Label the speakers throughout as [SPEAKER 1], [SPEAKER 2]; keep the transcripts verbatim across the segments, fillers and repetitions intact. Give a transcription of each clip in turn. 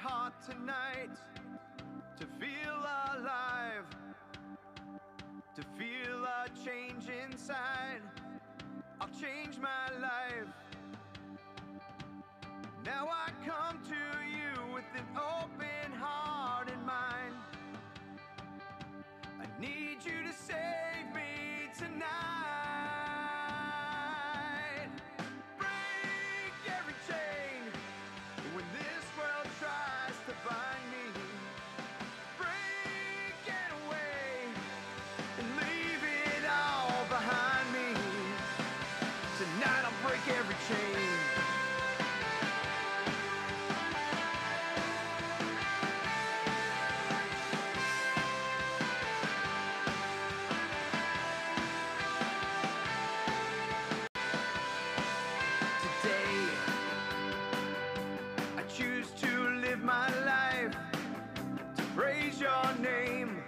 [SPEAKER 1] heart tonight to feel alive, to feel a change inside. I'll change my life. Now I come to you with an open heart and mind. I need you to save me tonight. Break every chain when this world tries to bind me. Break it away and leave it all behind me. Tonight I'll break every chain. My life to praise your name,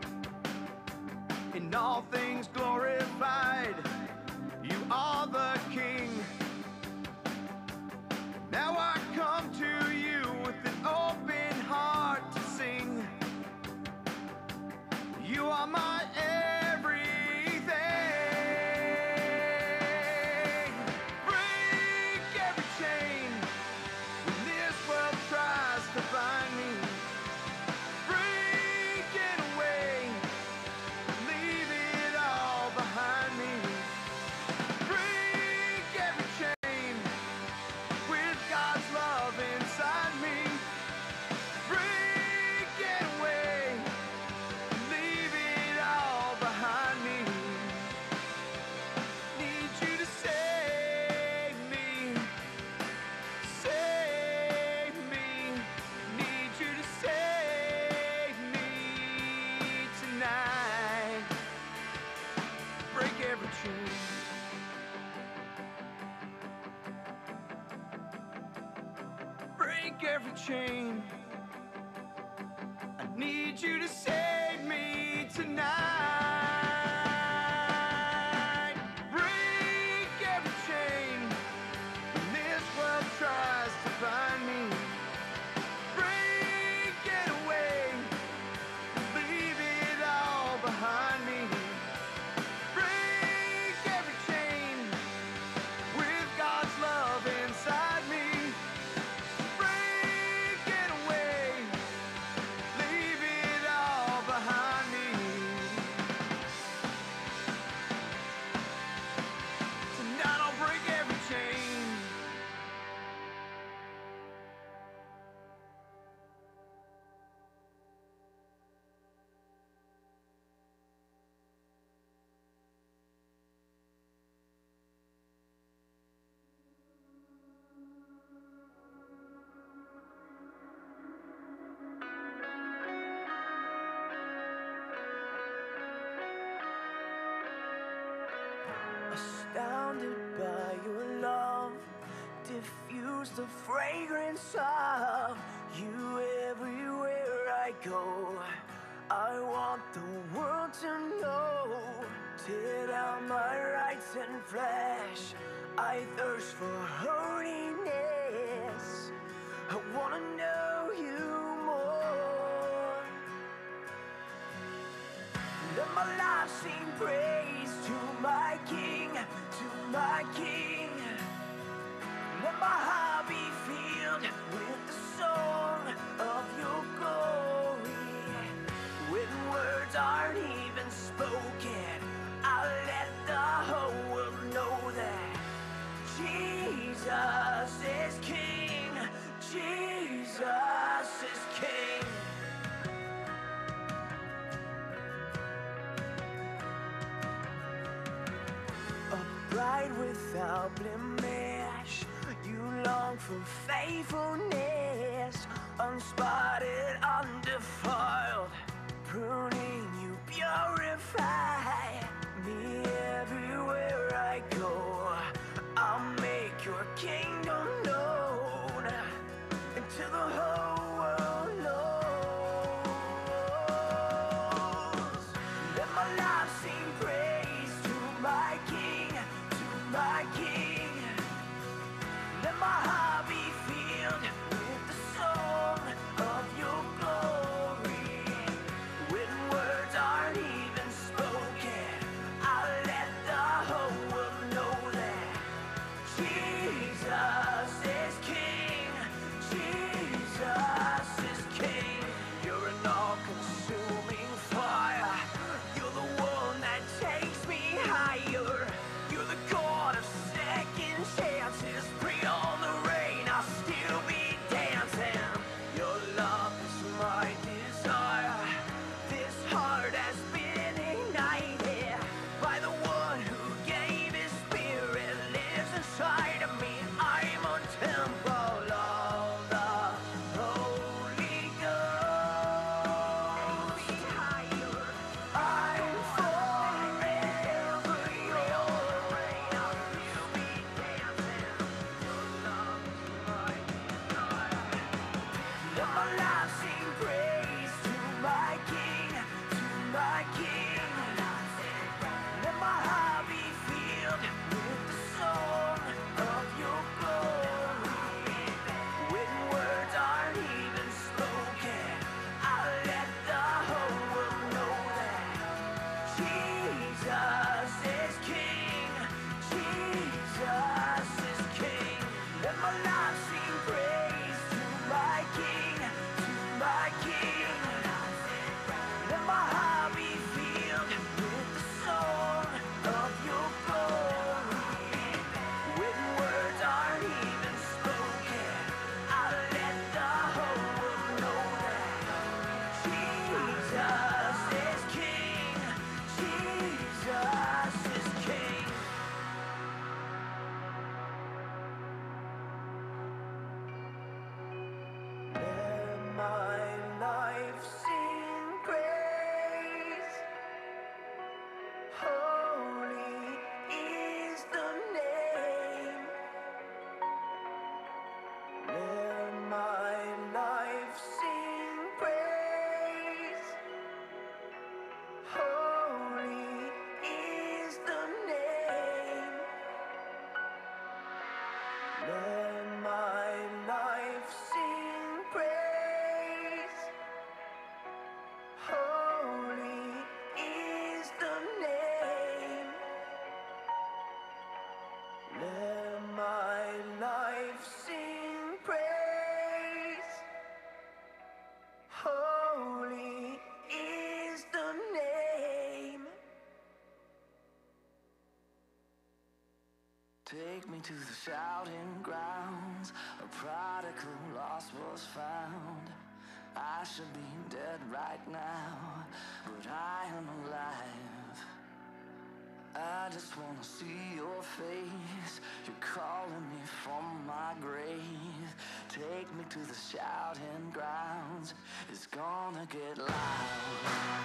[SPEAKER 1] in all things glorified. You are the King. Now I come to you with an open heart to sing. You are my everything. Break every chain when this world tries to bind me. Break it away, leave it all behind me. Break every chain with God's love inside me. Break it away, leave it all behind me. Need you to save me, save me. Need you to save me tonight. Break every chain. Break every chain. I need you to save me tonight. Break every chain when this world tries to bind me. Break it away, leave it all behind me. Break every chain with God's love inside me. Break it away, leave it all behind me. Tonight I'll break every chain. Astounded by your love, diffuse the fragrance of you everywhere I go. I want the world to know. Tear down my rights and flesh. I thirst for holiness. I want to know you more. Let my life sing praise to my King, to my King. Let my heart be filled with the song of your glory. When words aren't even spoken, I'll let the whole world know that Jesus is King, Jesus is King. Upright without blemish, you long for faithfulness, unspotted, undefiled, pruning you purify me everywhere I go. I'll make your kingdom known until the whole world knows. Let my life sing praise to my King, to my King. Let my heart be filled with the song shouting grounds, a prodigal lost was found. I should be dead right now, but I am alive. I just wanna see your face. You're calling me from my grave. Take me to the shouting grounds. It's gonna get loud.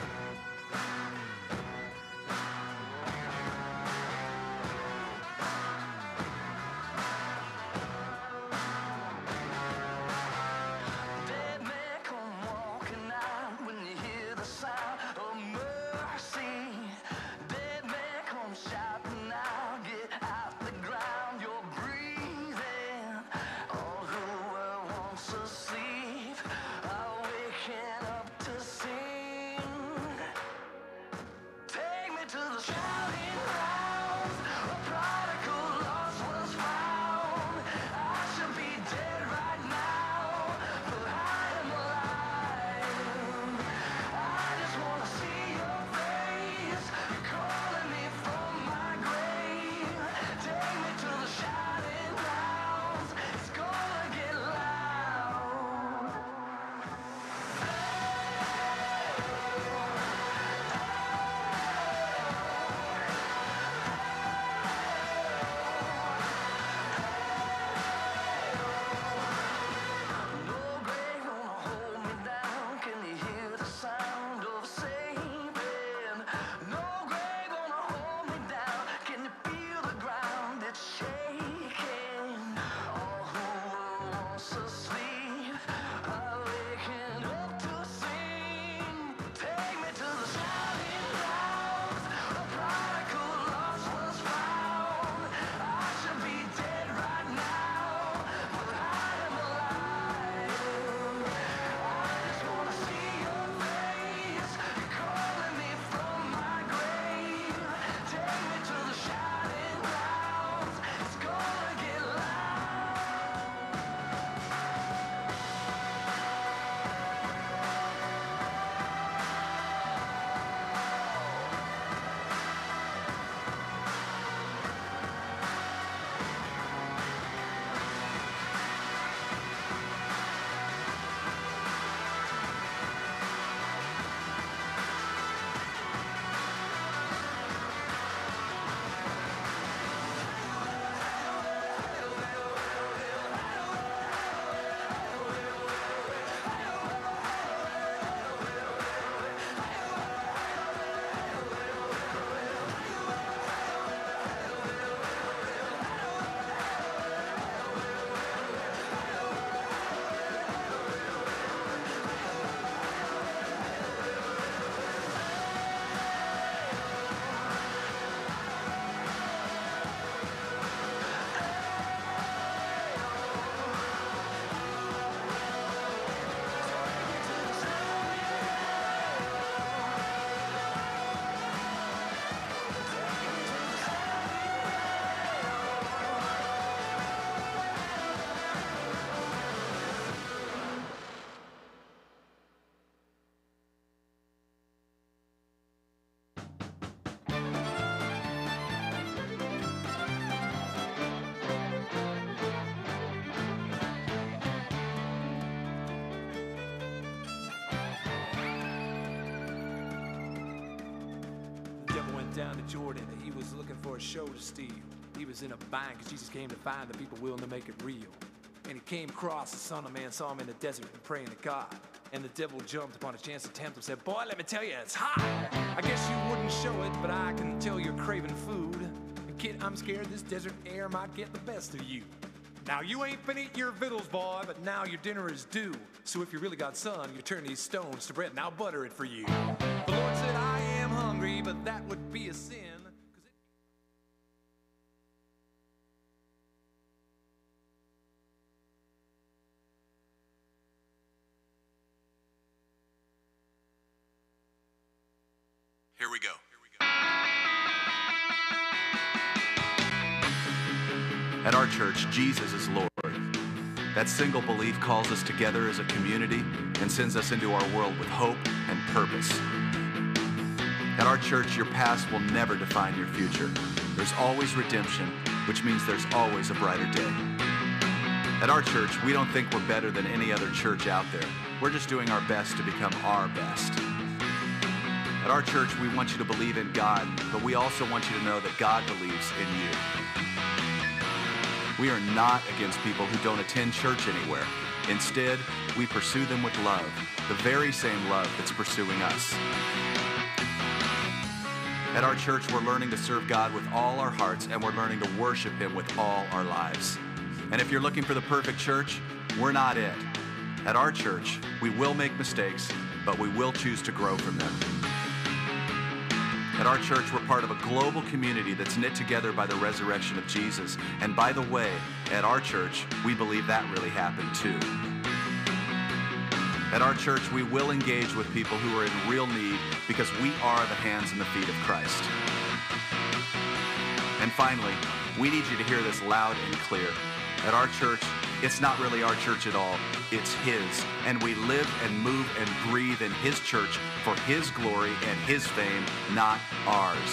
[SPEAKER 2] Down to Jordan, and he was looking for a show to steal. He was in a bind because Jesus came to find the people willing to make it real. And he came across the Son of Man, saw him in the desert and praying to God. And the devil jumped upon a chance to tempt him, said, "Boy, let me tell you, it's hot. I guess you wouldn't show it, but I can tell you're craving food. And kid, I'm scared this desert air might get the best of you. Now, you ain't been eating your victuals, boy, but now your dinner is due. So if you really got son, you turn these stones to bread. Now butter it for you." The Lord said, "I am hungry, but that would be a sin."
[SPEAKER 3] Here we go. At our church, Jesus is Lord. That single belief calls us together as a community and sends us into our world with hope and purpose. At our church, your past will never define your future. There's always redemption, which means there's always a brighter day. At our church, we don't think we're better than any other church out there. We're just doing our best to become our best. At our church, we want you to believe in God, but we also want you to know that God believes in you. We are not against people who don't attend church anywhere. Instead, we pursue them with love, the very same love that's pursuing us. At our church, we're learning to serve God with all our hearts, and we're learning to worship Him with all our lives. And if you're looking for the perfect church, we're not it. At our church, we will make mistakes, but we will choose to grow from them. At our church, we're part of a global community that's knit together by the resurrection of Jesus. And by the way, at our church, we believe that really happened too. At our church, we will engage with people who are in real need because we are the hands and the feet of Christ. And finally, we need you to hear this loud and clear. At our church, it's not really our church at all. It's His. And we live and move and breathe in His church for His glory and His fame, not ours.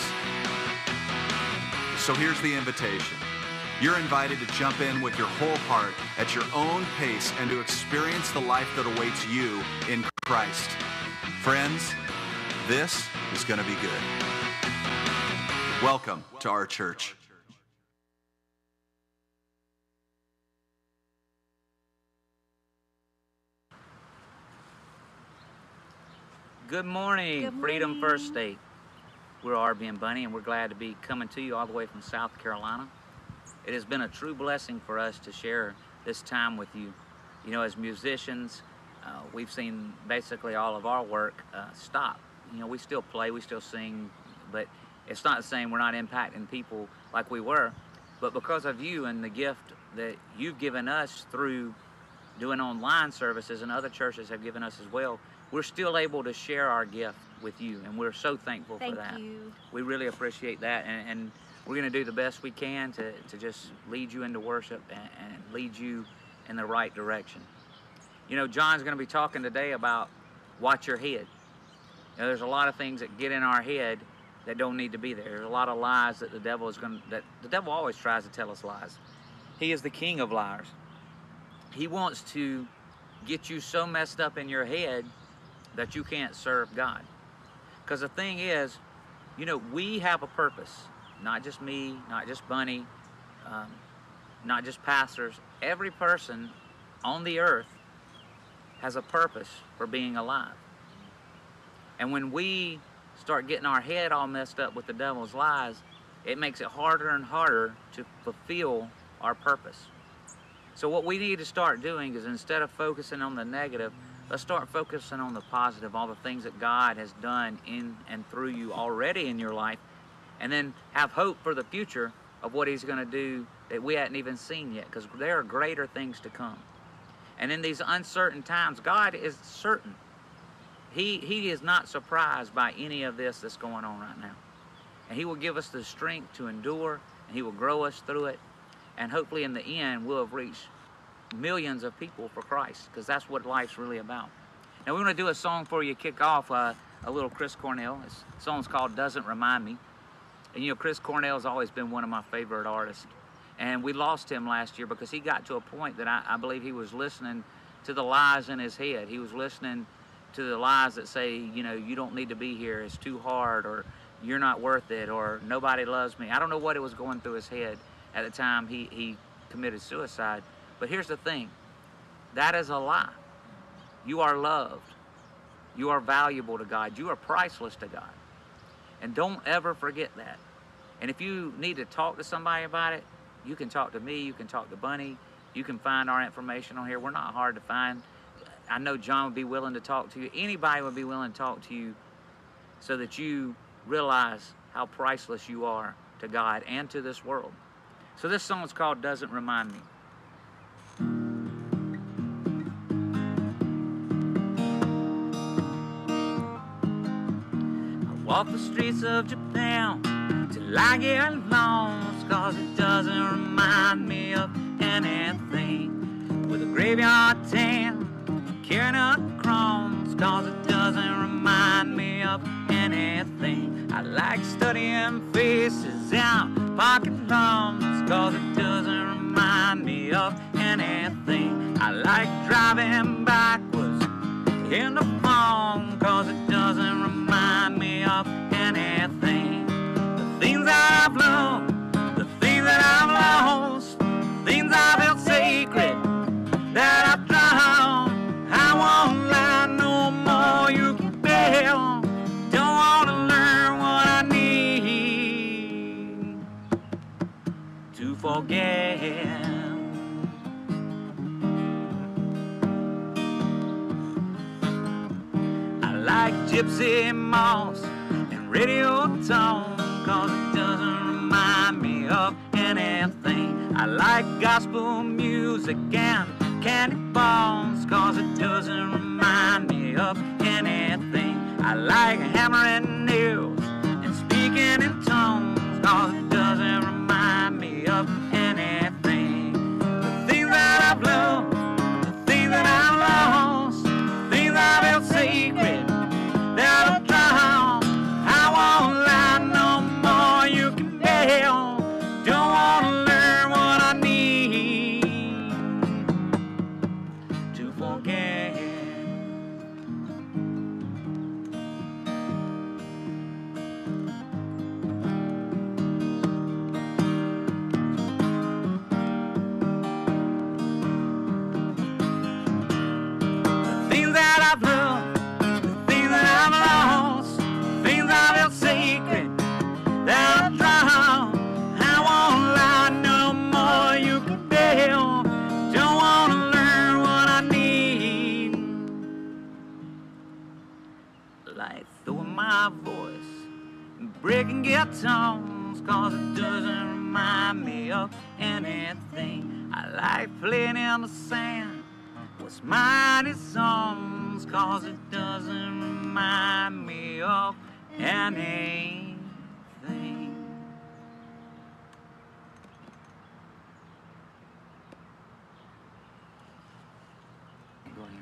[SPEAKER 3] So here's the invitation. You're invited to jump in with your whole heart at your own pace and to experience the life that awaits you in Christ. Friends, this is going to be good. Welcome to our church.
[SPEAKER 4] Good morning,
[SPEAKER 5] Good morning.
[SPEAKER 4] Freedom First State. We're R B and Bunny, and we're glad to be coming to you all the way from South Carolina. It has been a true blessing for us to share this time with you. You know, as musicians, uh, we've seen basically all of our work uh, stop. You know, we still play, we still sing, but it's not the same. We're not impacting people like we were. But because of you and the gift that you've given us through doing online services, and other churches have given us as well, we're still able to share our gift with you, and we're so thankful
[SPEAKER 5] Thank
[SPEAKER 4] for that.
[SPEAKER 5] you.
[SPEAKER 4] We really appreciate that, and, and we're going to do the best we can to, to just lead you into worship and, and lead you in the right direction. You know, John's going to be talking today about watch your head. You know, there's a lot of things that get in our head that don't need to be there. There's a lot of lies that the devil is going to, that the devil always tries to tell us lies. He is the king of liars. He wants to get you so messed up in your head that you can't serve God. Because the thing is, you know, we have a purpose. Not just me, not just Bunny, um, not just pastors. Every person on the earth has a purpose for being alive. And when we start getting our head all messed up with the devil's lies, it makes it harder and harder to fulfill our purpose. So what we need to start doing is, instead of focusing on the negative, let's start focusing on the positive, all the things that God has done in and through you already in your life, and then have hope for the future of what He's going to do that we hadn't even seen yet, because there are greater things to come. And in these uncertain times, God is certain. He, he is not surprised by any of this that's going on right now. And He will give us the strength to endure, and He will grow us through it. And hopefully in the end, we'll have reached millions of people for Christ, because that's what life's really about. Now we're going to do a song for you to kick off, uh, a little Chris Cornell. This song's called Doesn't Remind Me. And you know, Chris Cornell's always been one of my favorite artists. And we lost him last year because he got to a point that I, I believe he was listening to the lies in his head. He was listening to the lies that say, you know, you don't need to be here, it's too hard, or you're not worth it, or nobody loves me. I don't know what it was going through his head at the time he, he committed suicide. But here's the thing, that is a lie. You are loved. You are valuable to God. You are priceless to God. And don't ever forget that. And if you need to talk to somebody about it, you can talk to me, you can talk to Bunny, you can find our information on here. We're not hard to find. I know John would be willing to talk to you. Anybody would be willing to talk to you so that you realize how priceless you are to God and to this world. So this song is called Doesn't Remind Me. Walk the streets of Japan till I get lost, cause it doesn't remind me of anything. With a graveyard tan, carrying a cross, cause it doesn't remind me of anything. like studying faces and pocket drums, cause it doesn't remind me of anything. I like driving backwards in the phone, cause it doesn't remind me of anything. The things that I've loved, the things that I've lost, things I've held sacred, that I've drowned, I won't lie no more. You can bail, don't want to learn what I need to forget. I like gypsy moss and radio tone, cause it doesn't remind me of anything. I like gospel music and candy balls, cause it doesn't remind me of anything. I like hammering nails and speaking in tongues, cause it doesn't remind me of anything. The things that I've loved, the things that I've lost, things I've held sacred, that I've drowned, I won't lie no more. You can bail, don't want to learn what I need to forget. The things that I've loved, the things that I've lost, things I've held sacred, that I've drowned, I won't lie no more. You can bail, don't want to learn what I need. Like throwing my voice and breaking guitars, cause it doesn't remind me of anything. I like playing in the sand with mighty songs, cause it doesn't remind me of anything. Go ahead.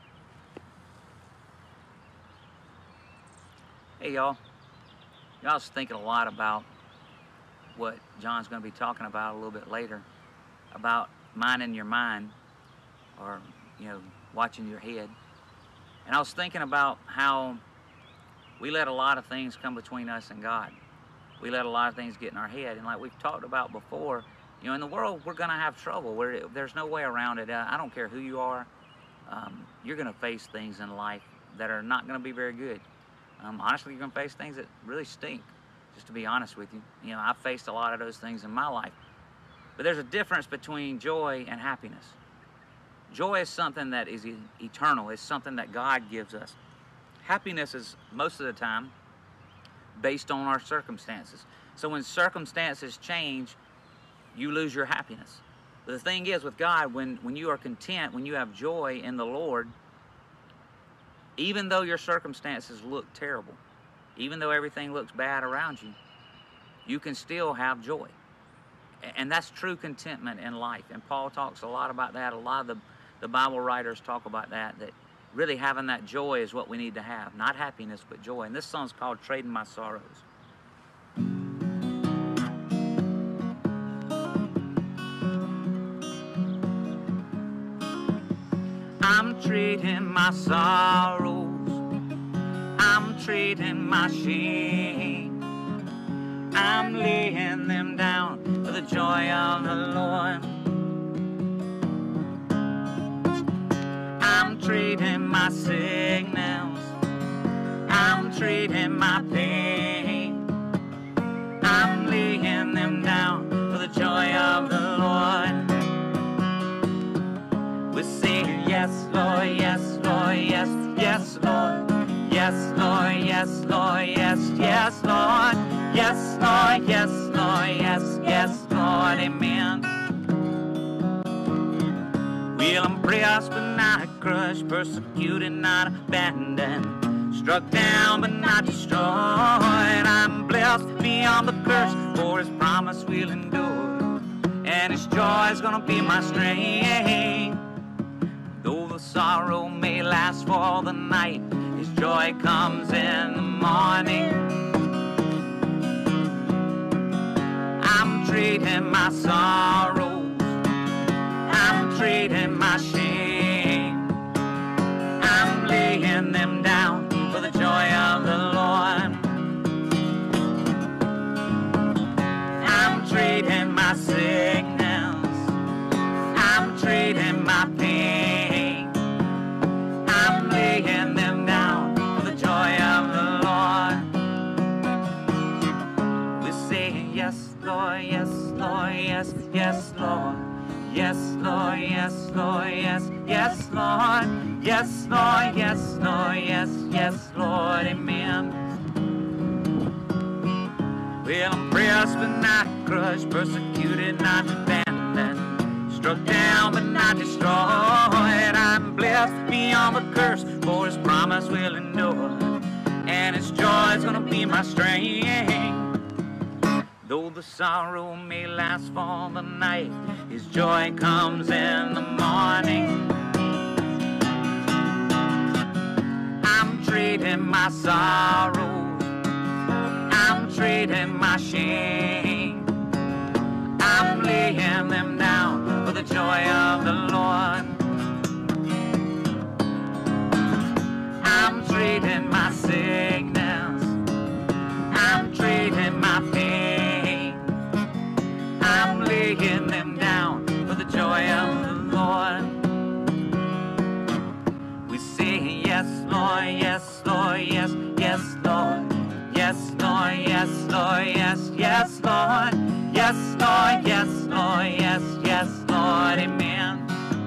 [SPEAKER 4] Hey y'all, y'all was thinking a lot about what John's going to be talking about a little bit later, about minding your mind, or you know, watching your head. And I was thinking about how we let a lot of things come between us and God. We let a lot of things get in our head, and like we've talked about before, you know, in the world we're going to have trouble. We're, there's no way around it. I don't care who you are. Um, you're going to face things in life that are not going to be very good. Um, honestly, you're going to face things that really stink, just to be honest with you. You know, I've faced a lot of those things in my life. But there's a difference between joy and happiness. Joy is something that is e- eternal. It's something that God gives us. Happiness is, most of the time, based on our circumstances. So when circumstances change, you lose your happiness. But the thing is, with God, when, when you are content, when you have joy in the Lord, even though your circumstances look terrible, even though everything looks bad around you, you can still have joy. And that's true contentment in life. And Paul talks a lot about that. A lot of the, the Bible writers talk about that, that really having that joy is what we need to have. Not happiness, but joy. And this song's called Trading My Sorrows. I'm trading my sorrows, I'm trading my shame, I'm laying them down for the joy of the Lord. I'm trading my sickness, I'm trading my pain, I'm laying them down for the joy of the Lord. We sing, yes, Lord, yes, Lord, yes, yes, Lord. Yes, Lord, yes, Lord, yes, yes, Lord. Yes, Lord, yes, Lord, yes, yes, Lord, amen. Well, I'm pressed but not crushed, persecuted, not abandoned, struck down but not destroyed. I'm blessed beyond the curse, for his promise will endure, and his joy is gonna be my strength. Though the sorrow may last for the night, his joy comes in the morning. my sorrows. I'm trading my shame. I'm laying them down for the joy of the Lord. I'm trading my sickness. I'm trading my pain. I'm laying them down for the joy of the Lord. We say yes, Lord, yes, Lord, yes, yes, Lord. Yes, Lord, yes, Lord, yes, yes, Lord. Yes, Lord, yes, Lord, yes, yes, Lord, amen. Well, I'm pressed but not crushed, persecuted, not abandoned, struck down but not destroyed. I'm blessed beyond the curse, for his promise will endure, and his joy is gonna be my strength. Though the sorrow may last for the night, his joy comes in the morning. I'm trading my sorrows. I'm trading my shame. I'm laying them down for the joy of the Lord. I'm trading my sickness. I'm trading my pain. I'm laying them down for the joy of the Lord. We say yes, Lord, yes, Lord, yes, yes, Lord. Yes, Lord, yes, Lord, yes, yes, Lord. Yes, Lord, yes, Lord, yes, yes, Lord, amen.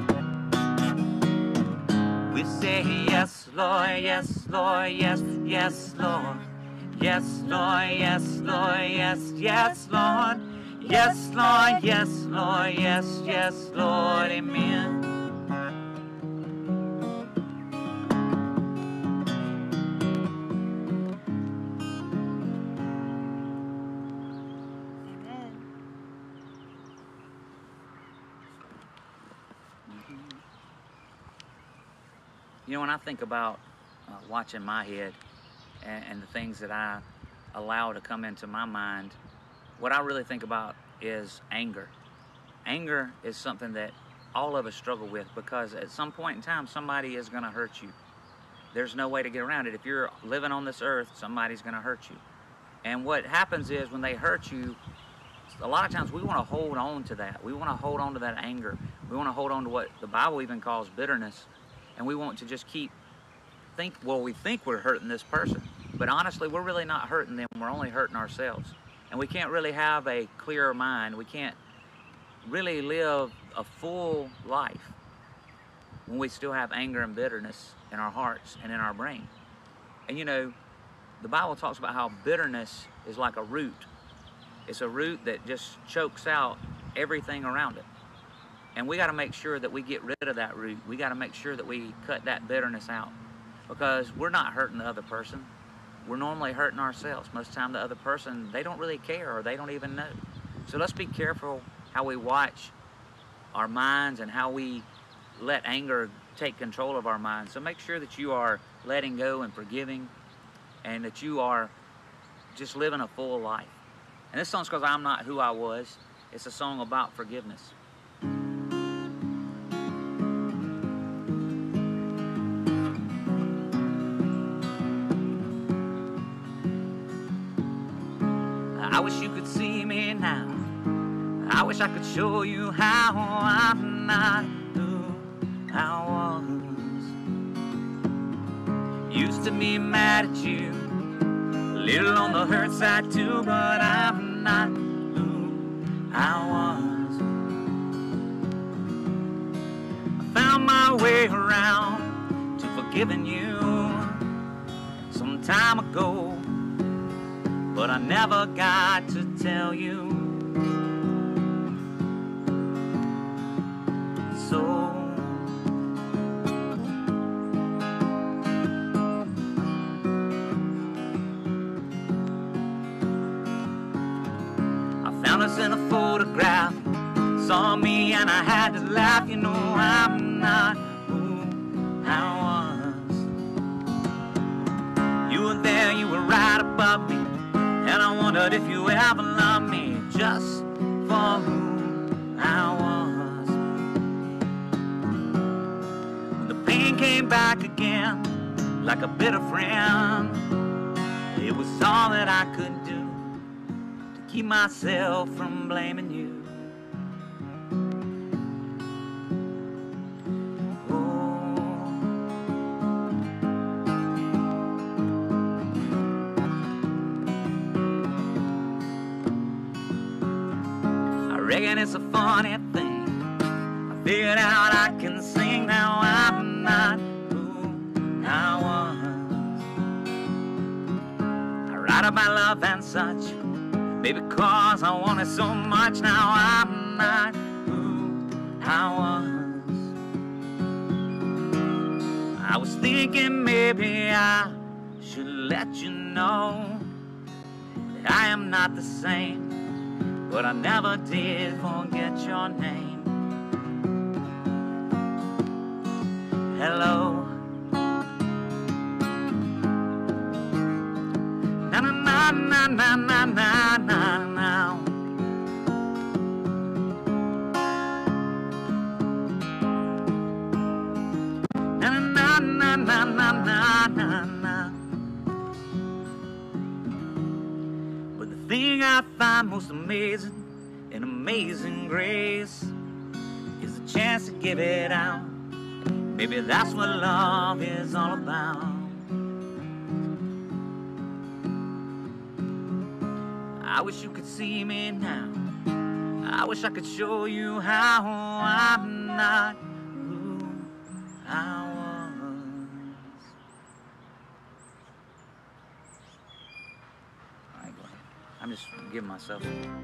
[SPEAKER 4] We say yes, Lord, yes, Lord, yes, yes, Lord. Yes, Lord, yes, Lord, yes, yes, Lord. Yes, Lord, yes, Lord, yes, yes, Lord, amen. You know, when I think about uh, watching my head and, and the things that I allow to come into my mind, what I really think about is anger. Anger is something that all of us struggle with, because at some point in time, somebody is going to hurt you. There's no way to get around it. If you're living on this earth, somebody's going to hurt you. And what happens is, when they hurt you, a lot of times we want to hold on to that. We want to hold on to that anger. We want to hold on to what the Bible even calls bitterness. And we want to just keep think, well, we think we're hurting this person, but honestly, we're really not hurting them. We're only hurting ourselves. And we can't really have a clear mind. We can't really live a full life when we still have anger and bitterness in our hearts and in our brain. And you know, the Bible talks about how bitterness is like a root. It's a root that just chokes out everything around it. And we got to make sure that we get rid of that root. We got to make sure that we cut that bitterness out, because we're not hurting the other person. We're normally hurting ourselves. Most of the time, the other person, they don't really care, or they don't even know. So let's be careful how we watch our minds and how we let anger take control of our minds. So make sure that you are letting go and forgiving, and that you are just living a full life. And this song's called I'm Not Who I Was. It's a song about forgiveness. I wish you could see me now. I wish I could show you how I'm not who I was. Used to be mad at you, a little on the hurt side too, but I'm not who I was. I found my way around to forgiving you some time ago, but I never got to tell you. So I found us in a photograph, saw me and I had to laugh. You know, I'm not who I was. You were there, you were right above me, and I wondered if you ever loved me just for who came back again like a bitter friend. It was all that I could do to keep myself from blaming you. I reckon it's a funny thing. I figured out I can sing now. I'm not who I was. I write about love and such, maybe because I want it so much. Now I'm not who I was. I was thinking maybe I should let you know that I am not the same, but I never did forget your name. Hello. Na na na na na na na na na. Na na na na na na na na. But the thing I find most amazing in Amazing Grace is the chance to give it out. Maybe that's what love is all about. I wish you could see me now. I wish I could show you how I'm not who I was. All right, go ahead. I'm just giving myself some.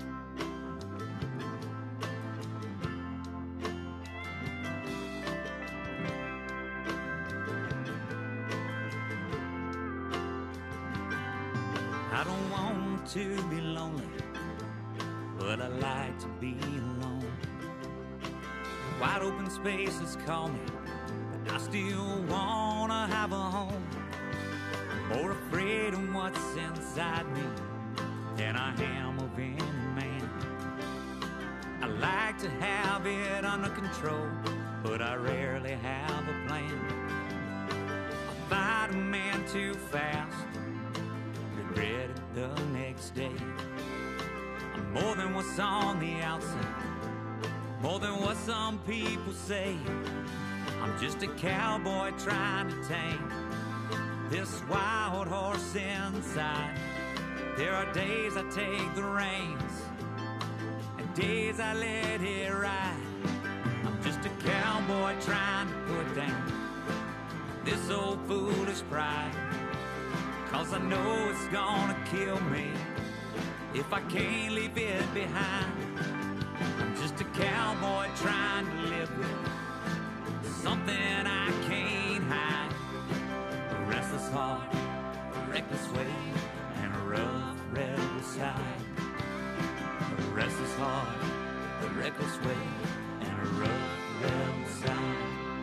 [SPEAKER 4] I don't want to be lonely, but I like to be alone. Wide open spaces call me, but I still wanna have a home. I'm more afraid of what's inside me than I am of any man. I like to have it under control, but I rarely have a plan. I fight a man too fast, regret it the next day. I'm more than what's on the outside, more than what some people say. I'm just a cowboy trying to tame this wild horse inside. There are days I take the reins and days I let it ride. I'm just a cowboy trying to put down this old foolish pride, 'cause I know it's gonna kill me if I can't leave it behind. I'm just a cowboy trying to live with something I can't hide. A restless heart, a reckless way, and a rough, rebel side. A restless heart, a reckless way, and a rough, rebel side.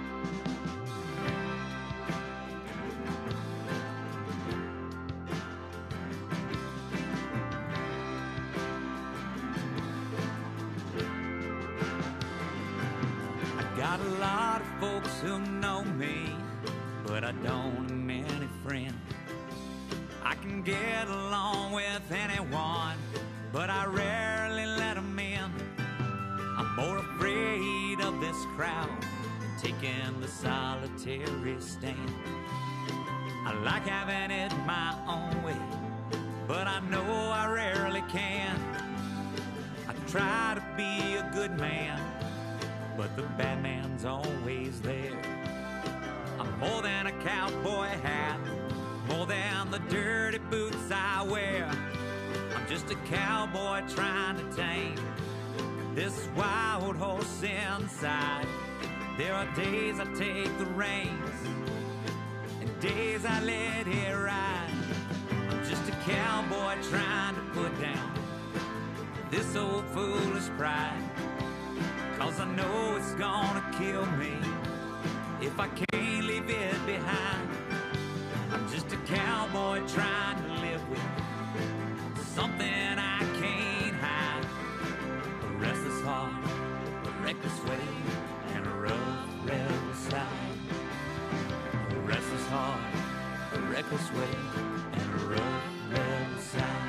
[SPEAKER 4] Got a lot of folks who know me, but I don't have many friends. I can get along with anyone, but I rarely let them in. I'm more afraid of this crowd than taking the solitary stand. I like having it my own way, but I know I rarely can. I try to be a good man, but the bad man's always there. I'm more than a cowboy hat, more than the dirty boots I wear. I'm just a cowboy trying to tame this wild horse inside. There are days I take the reins and days I let it ride. I'm just a cowboy trying to put down this old foolish pride, 'cause I know it's gonna kill me if I can't leave it behind. I'm just a cowboy trying to live with something I can't hide. A restless heart, a reckless way, and a rough, rebel side.
[SPEAKER 1] reckless way and a rough rebel sound.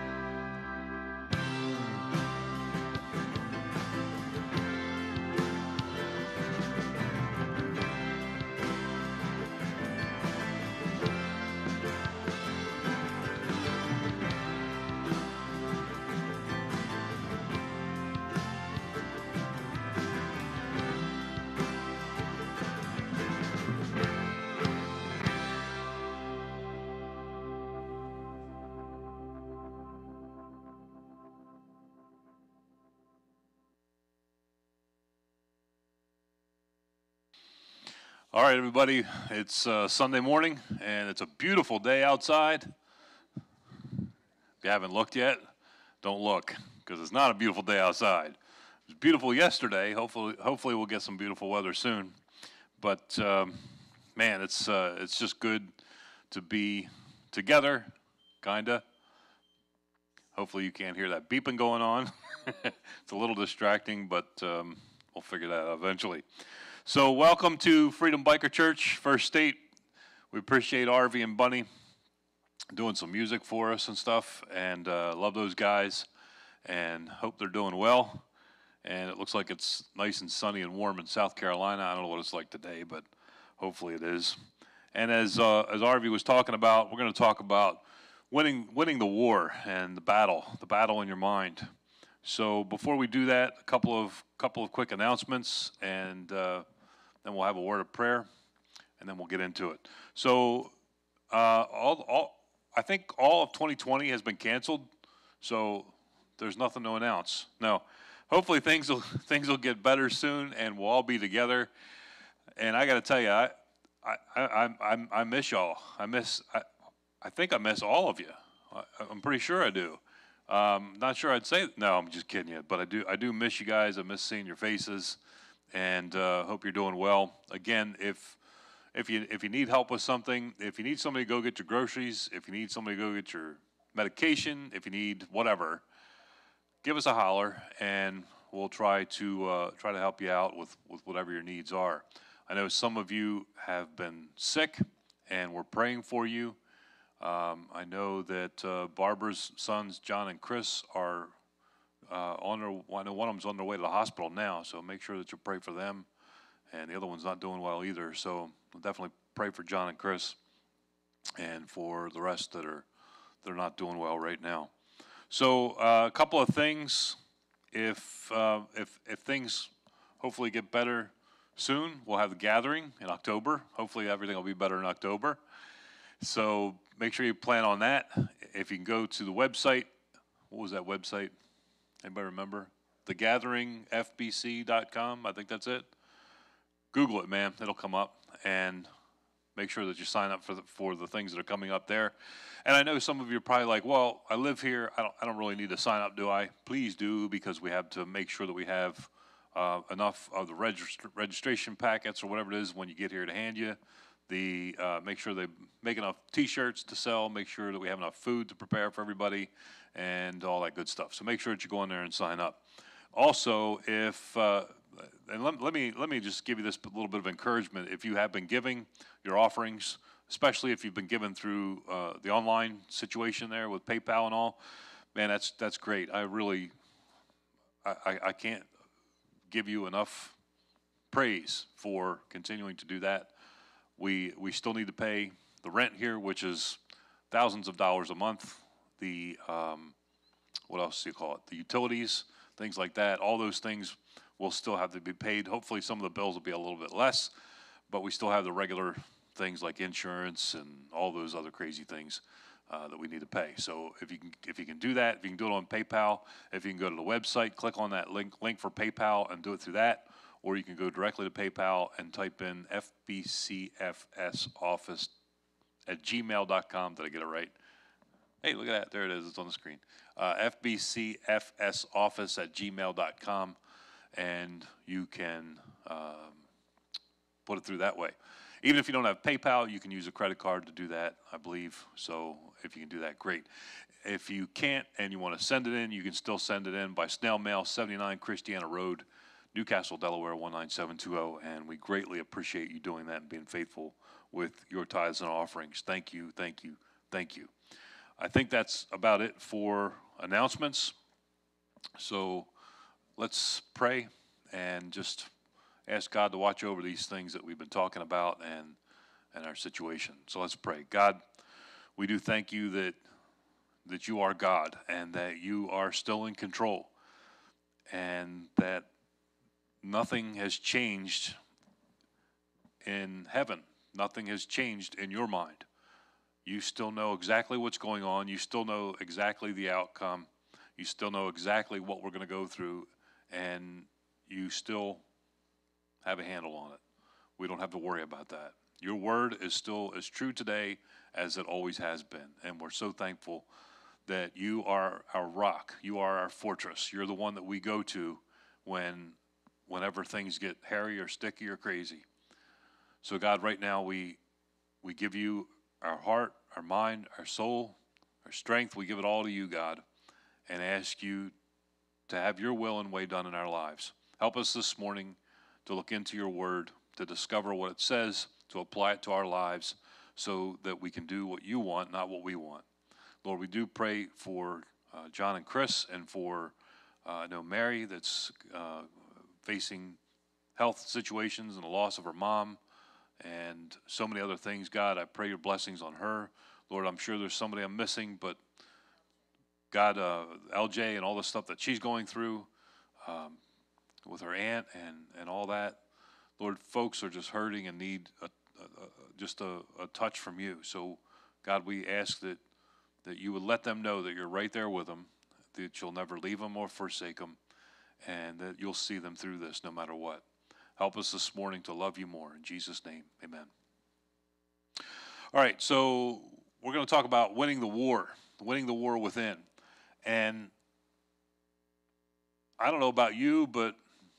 [SPEAKER 5] All right, everybody, it's uh, Sunday morning, and it's a beautiful day outside. If you haven't looked yet, don't look, because it's not a beautiful day outside. It was beautiful yesterday. Hopefully, hopefully we'll get some beautiful weather soon. But, um, man, it's, uh, it's just good to be together, kind of. Hopefully you can't hear that beeping going on. It's a little distracting, but um, we'll figure that out eventually. So welcome to Freedom Biker Church, First State. We appreciate R V and Bunny doing some music for us and stuff, and uh, love those guys, and hope they're doing well. And it looks like it's nice and sunny and warm in South Carolina. I don't know what it's like today, but hopefully it is. And as uh, as R V was talking about, we're going to talk about winning winning the war and the battle, the battle in your mind. So before we do that, a couple of couple of quick announcements, and uh, then we'll have a word of prayer, and then we'll get into it. So uh, all, all, I think all of twenty twenty has been canceled, so there's nothing to announce. No, hopefully things will things will get better soon, and we'll all be together. And I got to tell you, I I, I I I miss y'all. I miss I, I think I miss all of you. I, I'm pretty sure I do. Um, not sure I'd say no. I'm just kidding you, but I do I do miss you guys. I miss seeing your faces. And uh, hope you're doing well. Again, if if you if you need help with something, if you need somebody to go get your groceries, if you need somebody to go get your medication, if you need whatever, give us a holler, and we'll try to uh, try to help you out with, with whatever your needs are. I know some of you have been sick, and we're praying for you. Um, I know that uh, Barbara's sons, John and Chris, are Uh, on their, I know one of them's on their way to the hospital now, so make sure that you pray for them. And the other one's not doing well either, so we'll definitely pray for John and Chris, and for the rest that are that are not doing well right now. So uh, a couple of things. If uh, if if things hopefully get better soon, we'll have the gathering in October. Hopefully everything will be better in October. So make sure you plan on that. If you can go to the website, what was that website? Anybody remember? the gathering f b c dot com, I think that's it. Google it, man. It'll come up. And make sure that you sign up for the, for the things that are coming up there. And I know some of you are probably like, well, I live here. I don't, I don't really need to sign up, do I? Please do, because we have to make sure that we have uh, enough of the regist- registration packets or whatever it is when you get here to hand you. The uh, make sure they make enough T-shirts to sell. Make sure that we have enough food to prepare for everybody, and all that good stuff. So make sure that you go in there and sign up. Also, if uh, and let, let me let me just give you this little bit of encouragement. If you have been giving your offerings, especially if you've been given through uh, the online situation there with PayPal and all, man, that's that's great. I really I, I, I can't give you enough praise for continuing to do that. We we still need to pay the rent here, which is thousands of dollars a month. The um, what else do you call it? The utilities, things like that. All those things will still have to be paid. Hopefully, some of the bills will be a little bit less, but we still have the regular things like insurance and all those other crazy things uh, that we need to pay. So if you can if you can do that, if you can do it on PayPal, if you can go to the website, click on that link link for PayPal and do it through that. Or you can go directly to PayPal and type in F B C F S office at gmail dot com. Did I get it right? Hey, look at that. There it is. It's on the screen. Uh, F B C F S office at gmail dot com. And you can um, put it through that way. Even if you don't have PayPal, you can use a credit card to do that, I believe. So if you can do that, great. If you can't and you want to send it in, you can still send it in by snail mail, seventy-nine Christiana Road, Newcastle, Delaware, one nine seven two zero, and we greatly appreciate you doing that and being faithful with your tithes and offerings. Thank you, thank you, thank you. I think that's about it for announcements. So let's pray and just ask God to watch over these things that we've been talking about and, and our situation. So let's pray. God, we do thank you that, that you are God and that you are still in control and that nothing has changed in heaven. Nothing has changed in your mind. You still know exactly what's going on. You still know exactly the outcome. You still know exactly what we're going to go through, and you still have a handle on it. We don't have to worry about that. Your word is still as true today as it always has been, and we're so thankful that you are our rock. You are our fortress. You're the one that we go to when, whenever things get hairy or sticky or crazy. So God, right now we we give you our heart, our mind, our soul, our strength. We give it all to you, God, and ask you to have your will and way done in our lives. Help us this morning to look into your word, to discover what it says, to apply it to our lives so that we can do what you want, not what we want. Lord, we do pray for uh, John and Chris and for, uh, I know Mary that's uh, facing health situations and the loss of her mom and so many other things. God, I pray your blessings on her. Lord, I'm sure there's somebody I'm missing, but God, uh, L J and all the stuff that she's going through um, with her aunt and, and all that, Lord, folks are just hurting and need a, a, a, just a, a touch from you. So, God, we ask that, that you would let them know that you're right there with them, that you'll never leave them or forsake them, and that you'll see them through this no matter what. Help us this morning to love you more. In Jesus' name, amen. All right, so we're going to talk about winning the war, winning the war within. And I don't know about you, but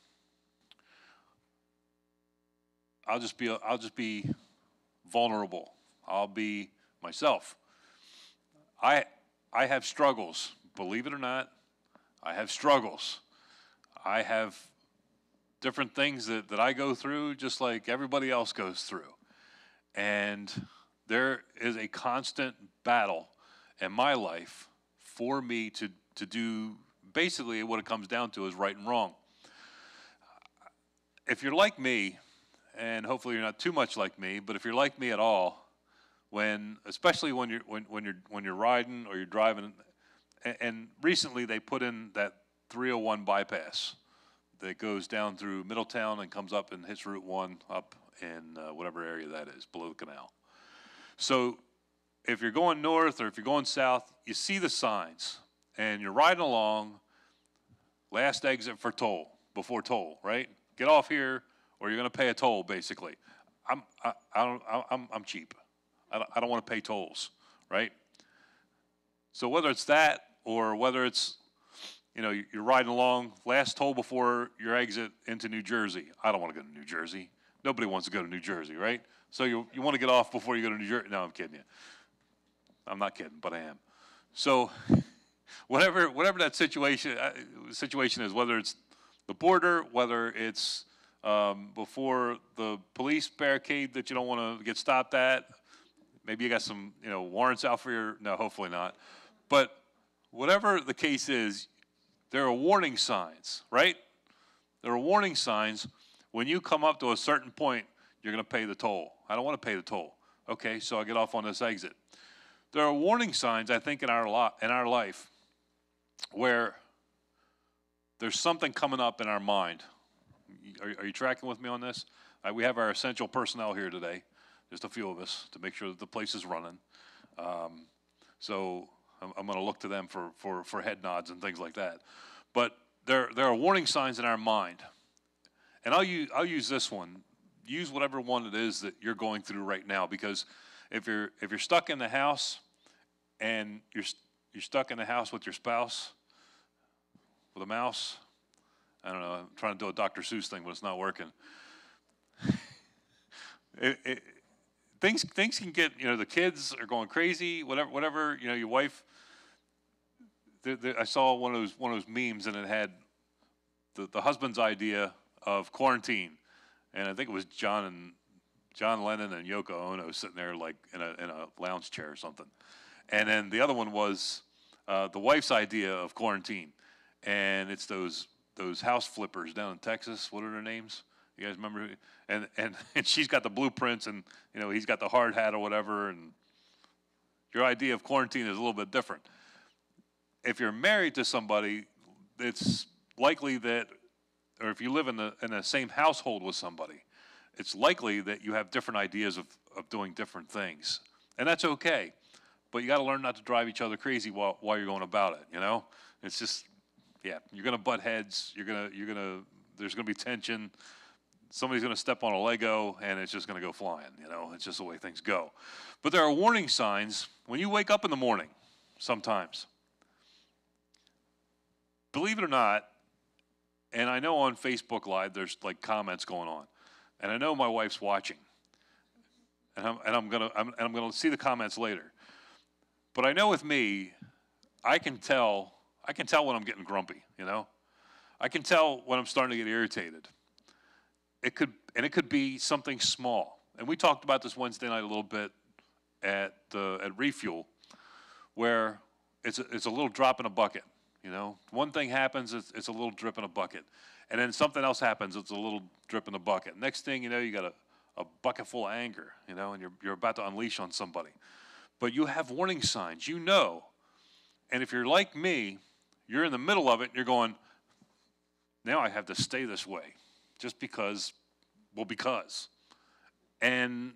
[SPEAKER 5] I'll just be I'll just be vulnerable. I'll be myself. I I have struggles, believe it or not. I have struggles. I have different things that, that I go through just like everybody else goes through. And there is a constant battle in my life for me to, to do basically what it comes down to is right and wrong. If you're like me, and hopefully you're not too much like me, but if you're like me at all, when especially when you're when, when you're when you're riding or you're driving, and, and recently they put in that three oh one bypass that goes down through Middletown and comes up and hits Route one up in uh, whatever area that is, below the canal. So if you're going north or if you're going south, you see the signs, and you're riding along, last exit for toll, before toll, right? Get off here, or you're going to pay a toll, basically. I'm I, I don't I'm I'm cheap. I don't, I don't want to pay tolls, right? So whether it's that or whether it's, you know, you're riding along, last toll before your exit into New Jersey. I don't want to go to New Jersey. Nobody wants to go to New Jersey, right? So you you want to get off before you go to New Jersey. No, I'm kidding you. I'm not kidding, but I am. So whatever whatever that situation uh, situation is, whether it's the border, whether it's um, before the police barricade that you don't want to get stopped at, maybe you got some you know warrants out for your. No, hopefully not. But whatever the case is, there are warning signs, right? There are warning signs when you come up to a certain point. You're going to pay the toll. I don't want to pay the toll. Okay, so I get off on this exit. There are warning signs, I think, in our lot in our life where there's something coming up in our mind. Are, are you tracking with me on this? Uh, we have our essential personnel here today, just a few of us, to make sure that the place is running. Um, so I'm, I'm going to look to them for, for, for head nods and things like that. But there there are warning signs in our mind, and I'll use I'll use this one. Use whatever one it is that you're going through right now, because if you're if you're stuck in the house and you're you're stuck in the house with your spouse with a mouse, I don't know, I'm trying to do a Doctor Seuss thing, but it's not working. it, it, things things can get, you know, the kids are going crazy, whatever whatever, you know, your wife. The, the, I saw one of those one of those memes, and it had the, the husband's idea of quarantine, and I think it was John and John Lennon and Yoko Ono sitting there like in a in a lounge chair or something, and then the other one was uh, the wife's idea of quarantine, and it's those those house flippers down in Texas. What are their names? You guys remember? Who, and and and she's got the blueprints, and you know he's got the hard hat or whatever, and your idea of quarantine is a little bit different. If you're married to somebody, it's likely that, or if you live in the in the same household with somebody, it's likely that you have different ideas of, of doing different things. And that's okay. But you got to learn not to drive each other crazy while while you're going about it, you know? It's just, yeah, you're going to butt heads, you're going to, you're going to, there's going to be tension. Somebody's going to step on a Lego, and it's just going to go flying, you know? It's just the way things go. But there are warning signs when you wake up in the morning sometimes. Believe it or not, and I know on Facebook Live there's like comments going on, and I know my wife's watching, and I'm and I'm gonna I'm, and I'm gonna see the comments later. But I know with me, I can tell I can tell when I'm getting grumpy. You know, I can tell when I'm starting to get irritated. It could and it could be something small, and we talked about this Wednesday night a little bit at uh, at Refuel, where it's a, it's a little drop in a bucket. You know, one thing happens, it's, it's a little drip in a bucket. And then something else happens, it's a little drip in the bucket. Next thing you know, you got a, a bucket full of anger, you know, and you're, you're about to unleash on somebody. But you have warning signs, you know. And if you're like me, you're in the middle of it, and you're going, now I have to stay this way. Just because, well, because. And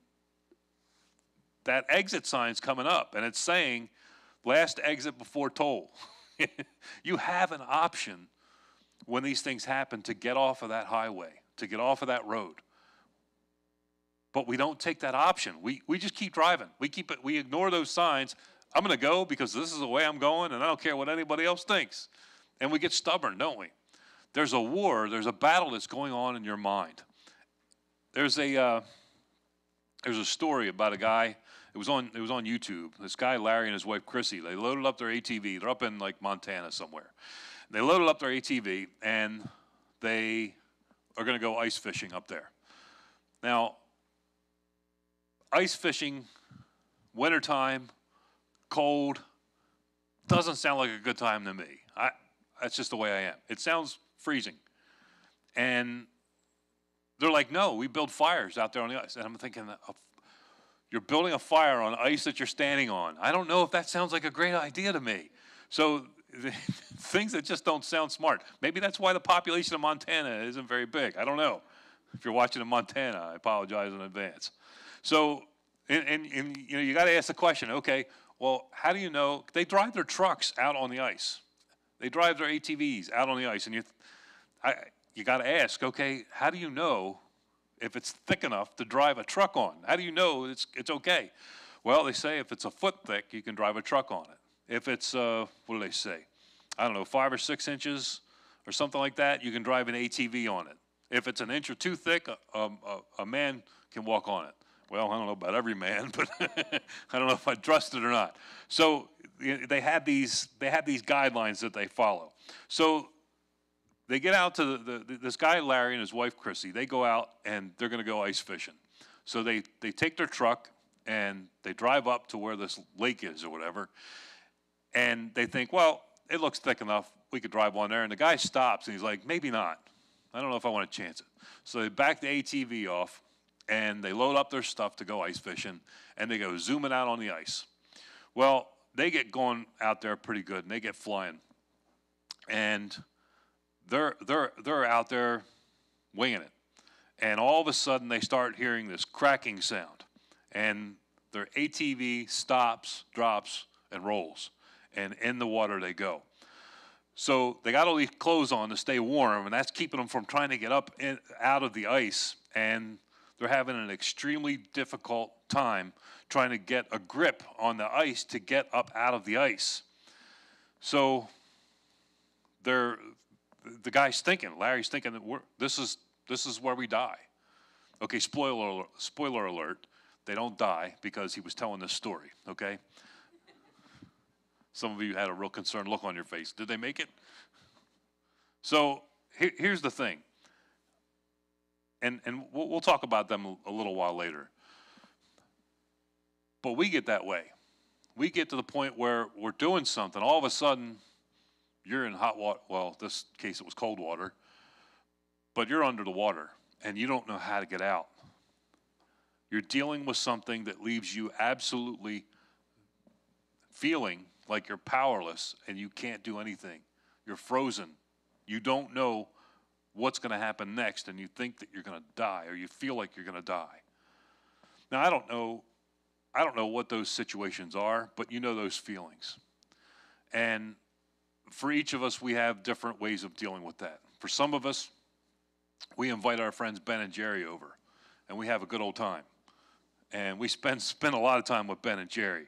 [SPEAKER 5] that exit sign's coming up, and it's saying, last exit before toll. You have an option when these things happen to get off of that highway, to get off of that road. But we don't take that option. We we just keep driving. We keep it. We ignore those signs. I'm going to go because this is the way I'm going, and I don't care what anybody else thinks. And we get stubborn, don't we? There's a war. There's a battle that's going on in your mind. There's a uh, there's a story about a guy. It was on it was on YouTube. This guy, Larry, and his wife, Chrissy, they loaded up their A T V. They're up in, like, Montana somewhere. They loaded up their A T V, and they are going to go ice fishing up there. Now, ice fishing, wintertime, cold, doesn't sound like a good time to me. I, that's just the way I am. It sounds freezing. And they're like, no, we build fires out there on the ice. And I'm thinking, you're building a fire on ice that you're standing on. I don't know if that sounds like a great idea to me. So things that just don't sound smart. Maybe that's why the population of Montana isn't very big. I don't know. If you're watching in Montana, I apologize in advance. So, and, and, and you know, you got to ask the question, okay, well, how do you know? They drive their trucks out on the ice. They drive their A T Vs out on the ice. And you, I, you got to ask, okay, how do you know if it's thick enough to drive a truck on? How do you know it's it's okay? Well, they say if it's a foot thick, you can drive a truck on it. If it's, uh, what do they say? I don't know, five or six inches or something like that, you can drive an A T V on it. If it's an inch or two thick, a, a, a man can walk on it. Well, I don't know about every man, but I don't know if I trust it or not. So they have these they have these guidelines that they follow. So they get out to the, the, this guy, Larry, and his wife, Chrissy. They go out, and they're going to go ice fishing. So they, they take their truck, and they drive up to where this lake is or whatever, and they think, well, it looks thick enough. We could drive on there. And the guy stops, and he's like, maybe not. I don't know if I want to chance it. So they back the A T V off, and they load up their stuff to go ice fishing, and they go zooming out on the ice. Well, they get going out there pretty good, and they get flying. And They're they're they're out there winging it, and all of a sudden they start hearing this cracking sound, and their A T V stops, drops, and rolls, and in the water they go. So they got all these clothes on to stay warm, and that's keeping them from trying to get up in, out of the ice, and they're having an extremely difficult time trying to get a grip on the ice to get up out of the ice. So they're the guy's thinking, Larry's thinking that we're, this is this is where we die. Okay, spoiler alert, spoiler alert, they don't die because he was telling this story, okay? Some of you had a real concerned look on your face. Did they make it? So here, here's the thing. And, and we'll, we'll talk about them a, a little while later. But we get that way. We get to the point where we're doing something. All of a sudden, you're in hot water. Well, this case, it was cold water. But you're under the water, and you don't know how to get out. You're dealing with something that leaves you absolutely feeling like you're powerless, and you can't do anything. You're frozen. You don't know what's going to happen next, and you think that you're going to die, or you feel like you're going to die. Now, I don't know I don't know what those situations are, but you know those feelings. And for each of us, we have different ways of dealing with that. For some of us, we invite our friends Ben and Jerry over, and we have a good old time. And we spend spend a lot of time with Ben and Jerry.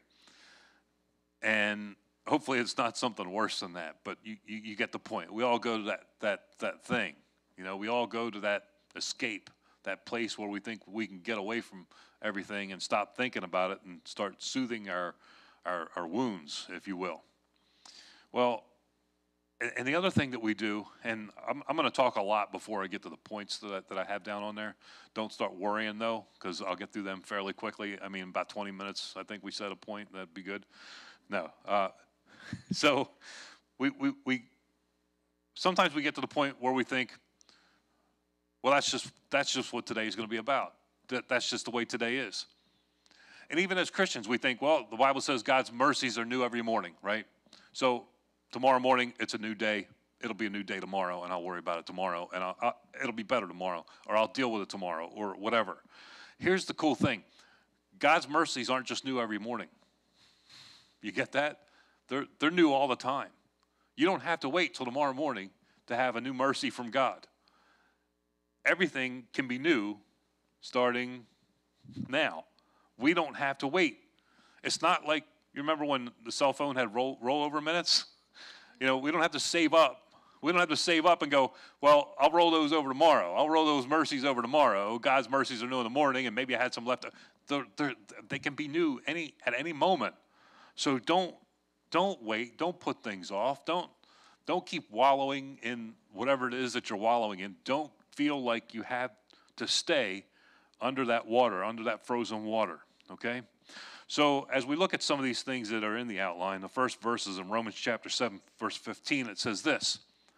[SPEAKER 5] And hopefully it's not something worse than that, but you, you, you get the point. We all go to that, that, that thing. You know, we all go to that escape, that place where we think we can get away from everything and stop thinking about it and start soothing our, our, our wounds, if you will. Well, and, and the other thing that we do, and I'm, I'm going to talk a lot before I get to the points that I, that I have down on there. Don't start worrying, though, because I'll get through them fairly quickly. I mean, about twenty minutes, I think we set a point. That'd be good. No. Uh, so we, we, we sometimes we get to the point where we think, well, that's just that's just what today is going to be about. That, that's just the way today is. And even as Christians, we think, well, the Bible says God's mercies are new every morning, right? So tomorrow morning, it's a new day. It'll be a new day tomorrow, and I'll worry about it tomorrow, and I'll, I'll, it'll be better tomorrow, or I'll deal with it tomorrow, or whatever. Here's the cool thing. God's mercies aren't just new every morning. You get that? They're, they're new all the time. You don't have to wait till tomorrow morning to have a new mercy from God. Everything can be new starting now. We don't have to wait. It's not like, you remember when the cell phone had roll, rollover minutes? You know, we don't have to save up. We don't have to save up and go, well, I'll roll those over tomorrow. I'll roll those mercies over tomorrow. God's mercies are new in the morning, and maybe I had some left. They're, they're, they can be new any at any moment. So don't don't wait. Don't put things off. Don't don't keep wallowing in whatever it is that you're wallowing in. Don't feel like you have to stay under that water, under that frozen water, okay? So as we look at some of these things that are in the outline, the first verse is in Romans chapter seven, verse fifteen. It says this,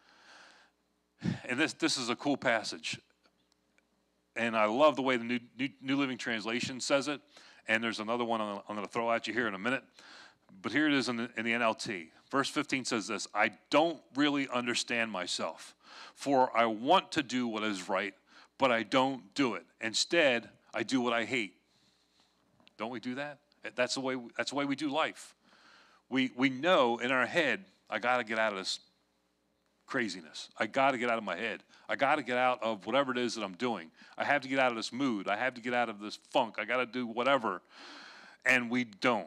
[SPEAKER 5] and this, this is a cool passage, and I love the way the New, New, New Living Translation says it, and there's another one I'm, I'm going to throw at you here in a minute, but here it is in the, in the N L T. Verse fifteen says this, I don't really understand myself, for I want to do what is right, but I don't do it. Instead, I do what I hate. Don't we do that? That's the way, that's the way we do life. We, we know in our head, I got to get out of this craziness. I got to get out of my head. I got to get out of whatever it is that I'm doing. I have to get out of this mood. I have to get out of this funk. I got to do whatever. And we don't.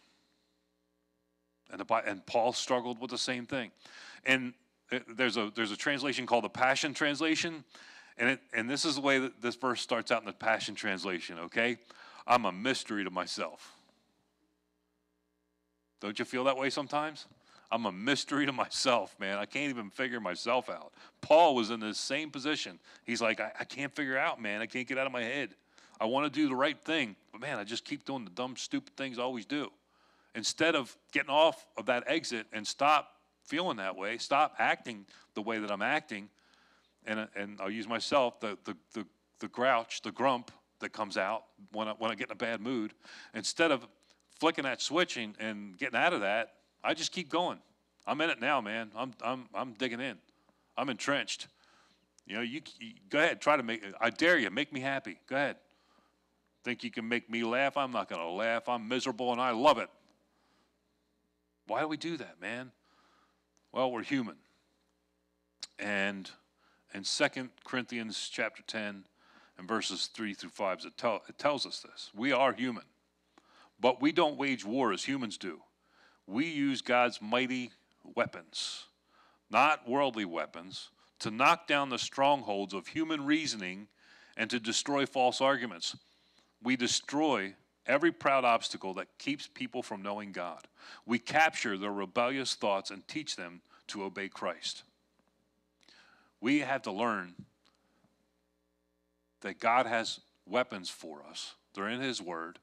[SPEAKER 5] And, the, and Paul struggled with the same thing. And there's a, there's a translation called the Passion Translation. And, it, and this is the way that this verse starts out in the Passion Translation, okay? I'm a mystery to myself. Don't you feel that way sometimes? I'm a mystery to myself, man. I can't even figure myself out. Paul was in the same position. He's like, I, I can't figure out, man. I can't get out of my head. I want to do the right thing, but man, I just keep doing the dumb, stupid things I always do. Instead of getting off of that exit and stop feeling that way, stop acting the way that I'm acting, and and I'll use myself, the the the, the grouch, the grump that comes out when I, when I get in a bad mood. Instead of flicking that switch and, and getting out of that, I just keep going. I'm in it now, man. I'm I'm I'm digging in. I'm entrenched. You know, you, you go ahead, try to make. I dare you, make me happy. Go ahead. Think you can make me laugh? I'm not going to laugh. I'm miserable, and I love it. Why do we do that, man? Well, we're human. And in Second Corinthians chapter ten and verses three through five, it, tell, it tells us this. We are human, but we don't wage war as humans do. We use God's mighty weapons, not worldly weapons, to knock down the strongholds of human reasoning and to destroy false arguments. We destroy every proud obstacle that keeps people from knowing God. We capture their rebellious thoughts and teach them to obey Christ. We have to learn that God has weapons for us. They're in his word.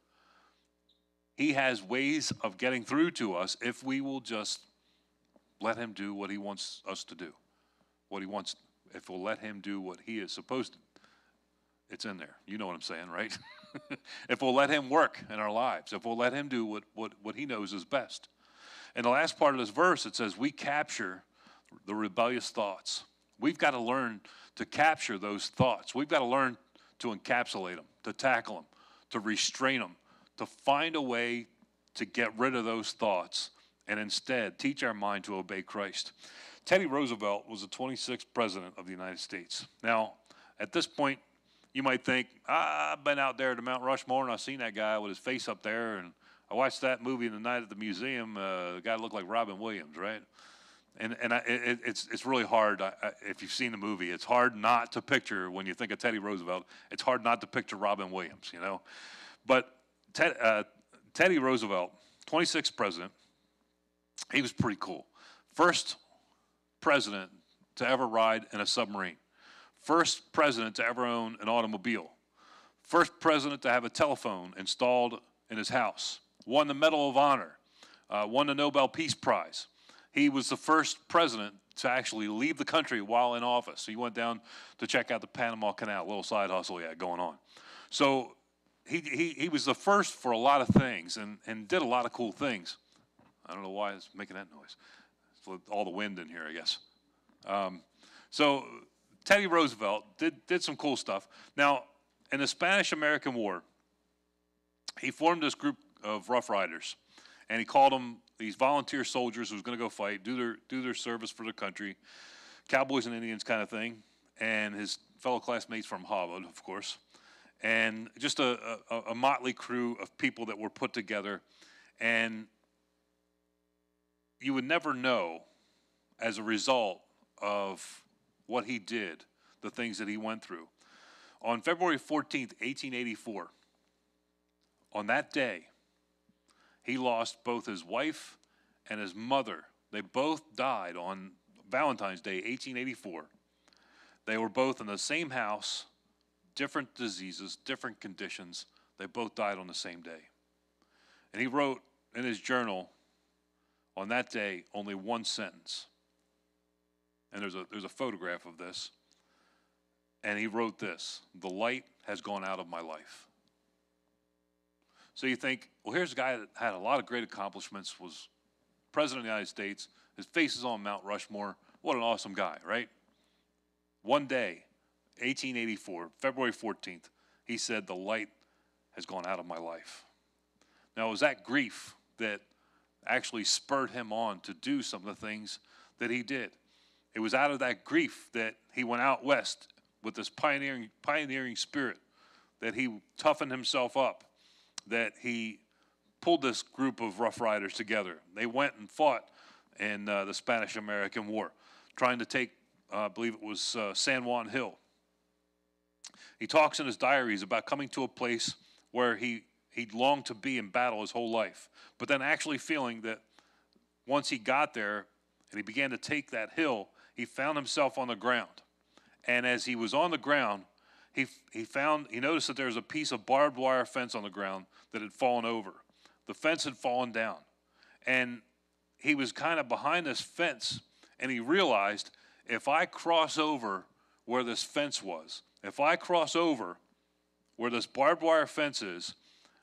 [SPEAKER 5] He has ways of getting through to us if we will just let him do what he wants us to do. What he wants, if we'll let him do what he is supposed to. It's in there. You know what I'm saying, right? If we'll let him work in our lives. If we'll let him do what, what, what he knows is best. In the last part of this verse, it says, we capture the rebellious thoughts. We've got to learn to capture those thoughts. We've got to learn to encapsulate them, to tackle them, to restrain them, to find a way to get rid of those thoughts and instead teach our mind to obey Christ. Teddy Roosevelt was the twenty-sixth president of the United States. Now, at this point, you might think, ah, I've been out there to Mount Rushmore and I've seen that guy with his face up there, and I watched that movie the night at the museum. Uh, the guy looked like Robin Williams, right? And and I, it, it's it's really hard. I, I, if you've seen the movie, it's hard not to picture, when you think of Teddy Roosevelt, it's hard not to picture Robin Williams, you know. But Ted, uh, Teddy Roosevelt, twenty-sixth president, he was pretty cool. First president to ever ride in a submarine. First president to ever own an automobile. First president to have a telephone installed in his house. Won the Medal of Honor. Uh, won the Nobel Peace Prize. He was the first president to actually leave the country while in office. He went down to check out the Panama Canal, little side hustle he had going on. So he, he, he was the first for a lot of things and, and did a lot of cool things. I don't know why it's making that noise. It's all the wind in here, I guess. Um, so Teddy Roosevelt did, did some cool stuff. Now, in the Spanish-American War, he formed this group of Rough Riders, and he called them these volunteer soldiers who was going to go fight, do their, do their service for their country, cowboys and Indians kind of thing, and his fellow classmates from Harvard, of course, and just a, a, a motley crew of people that were put together, and you would never know, as a result of what he did, the things that he went through. On February fourteenth, eighteen eighty-four, on that day, he lost both his wife and his mother. They both died on Valentine's Day, eighteen eighty-four. They were both in the same house, different diseases, different conditions. They both died on the same day. And he wrote in his journal on that day only one sentence. And there's a, there's a photograph of this. And he wrote this: "The light has gone out of my life." So you think, well, here's a guy that had a lot of great accomplishments, was president of the United States, his face is on Mount Rushmore. What an awesome guy, right? One day, eighteen eighty-four, February fourteenth, he said, "The light has gone out of my life." Now, it was that grief that actually spurred him on to do some of the things that he did. It was out of that grief that he went out west with this pioneering, pioneering spirit, that he toughened himself up, that he pulled this group of Rough Riders together. They went and fought in uh, the Spanish-American War, trying to take, uh, I believe it was uh, San Juan Hill. He talks in his diaries about coming to a place where he, he longed to be in battle his whole life, but then actually feeling that once he got there and he began to take that hill, he found himself on the ground. And as he was on the ground, He, he found, he noticed that there was a piece of barbed wire fence on the ground that had fallen over. The fence had fallen down. And he was kind of behind this fence, and he realized, if I cross over where this fence was, if I cross over where this barbed wire fence is,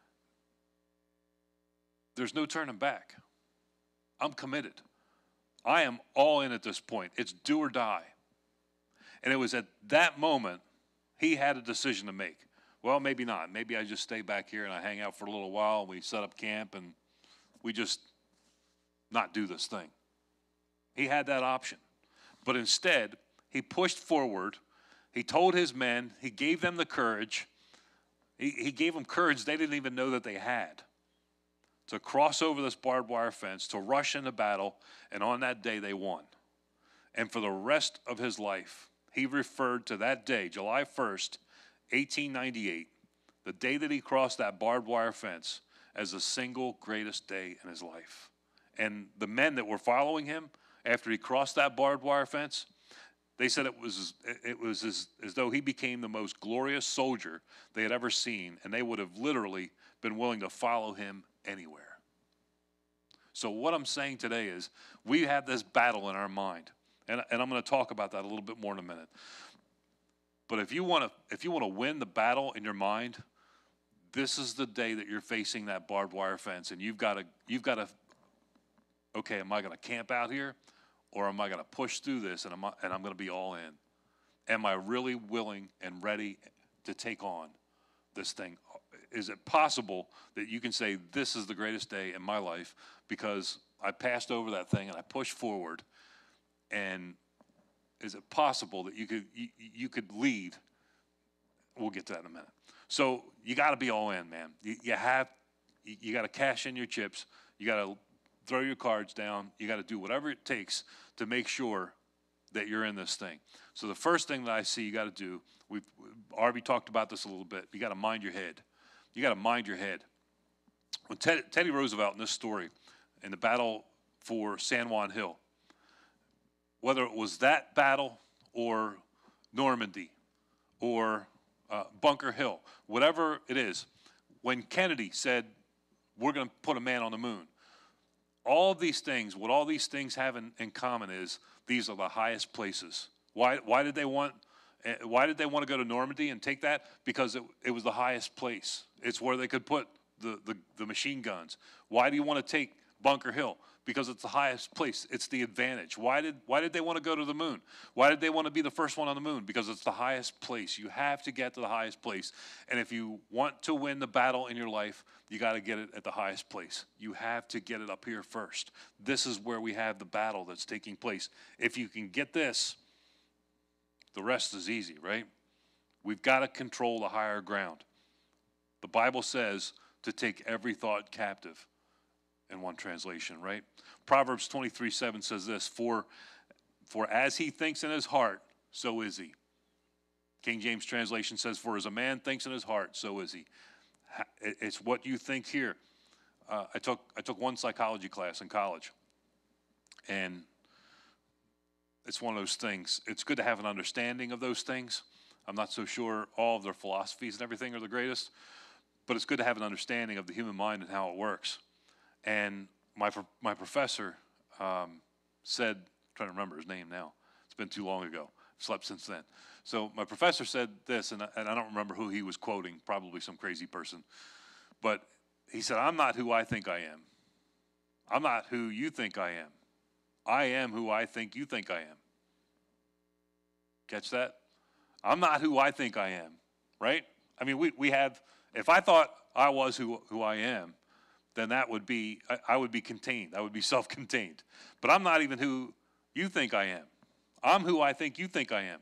[SPEAKER 5] there's no turning back. I'm committed. I am all in at this point. It's do or die. And it was at that moment he had a decision to make. Well, maybe not. Maybe I just stay back here and I hang out for a little while and we set up camp and we just not do this thing. He had that option. But instead, he pushed forward. He told his men, he gave them the courage. He, he gave them courage they didn't even know that they had, to cross over this barbed wire fence, to rush into battle, and on that day they won. And for the rest of his life, he referred to that day, July first, eighteen ninety-eight, the day that he crossed that barbed wire fence, as the single greatest day in his life. And the men that were following him after he crossed that barbed wire fence, They said it was it was as, as though he became the most glorious soldier they had ever seen, and they would have literally been willing to follow him anywhere. So what I'm saying today is we have this battle in our mind, and, and I'm going to talk about that a little bit more in a minute. But if you want to if you want to win the battle in your mind, this is the day that you're facing that barbed wire fence, and you've got to you've got to okay, am I going to camp out here, or am I going to push through this and I'm and I'm going to be all in? Am I really willing and ready to take on this thing? Is it possible that you can say this is the greatest day in my life because I passed over that thing and I pushed forward? And is it possible that you could you, you could lead? We'll get to that in a minute. So you got to be all in, man. You, you have you, you got to cash in your chips. You got to throw your cards down. You got to do whatever it takes to make sure that you're in this thing. So the first thing that I see you got to do, we've already talked about this a little bit. You got to mind your head. You got to mind your head. When Ted, Teddy Roosevelt in this story, in the battle for San Juan Hill, whether it was that battle or Normandy or uh, Bunker Hill, whatever it is, when Kennedy said, we're going to put a man on the moon, all of these things, what all these things have in, in common is these are the highest places. Why, why did they want why did they want to go to Normandy and take that? Because it, it was the highest place. It's where they could put the, the, the machine guns. Why do you want to take Bunker Hill? Because it's the highest place. It's the advantage. Why did why did they want to go to the moon? Why did they want to be the first one on the moon? Because it's the highest place. You have to get to the highest place. And if you want to win the battle in your life, you got to get it at the highest place. You have to get it up here first. This is where we have the battle that's taking place. If you can get this, the rest is easy, right? We've got to control the higher ground. The Bible says to take every thought captive. In one translation, right? Proverbs twenty-three seven says this, for, for as he thinks in his heart, so is he. King James translation says, for as a man thinks in his heart, so is he. It's what you think here. Uh, I took I took one psychology class in college, and it's one of those things. It's good to have an understanding of those things. I'm not so sure all of their philosophies and everything are the greatest, but it's good to have an understanding of the human mind and how it works. And my my professor um, said, I'm trying to remember his name now. It's been too long ago. I've slept since then. So my professor said this, and I, and I don't remember who he was quoting, probably some crazy person. But he said, I'm not who I think I am. I'm not who you think I am. I am who I think you think I am. Catch that? I'm not who I think I am, right? I mean, we, we have, if I thought I was who, who I am, then that would be, I, I would be contained. I would be self-contained. But I'm not even who you think I am. I'm who I think you think I am.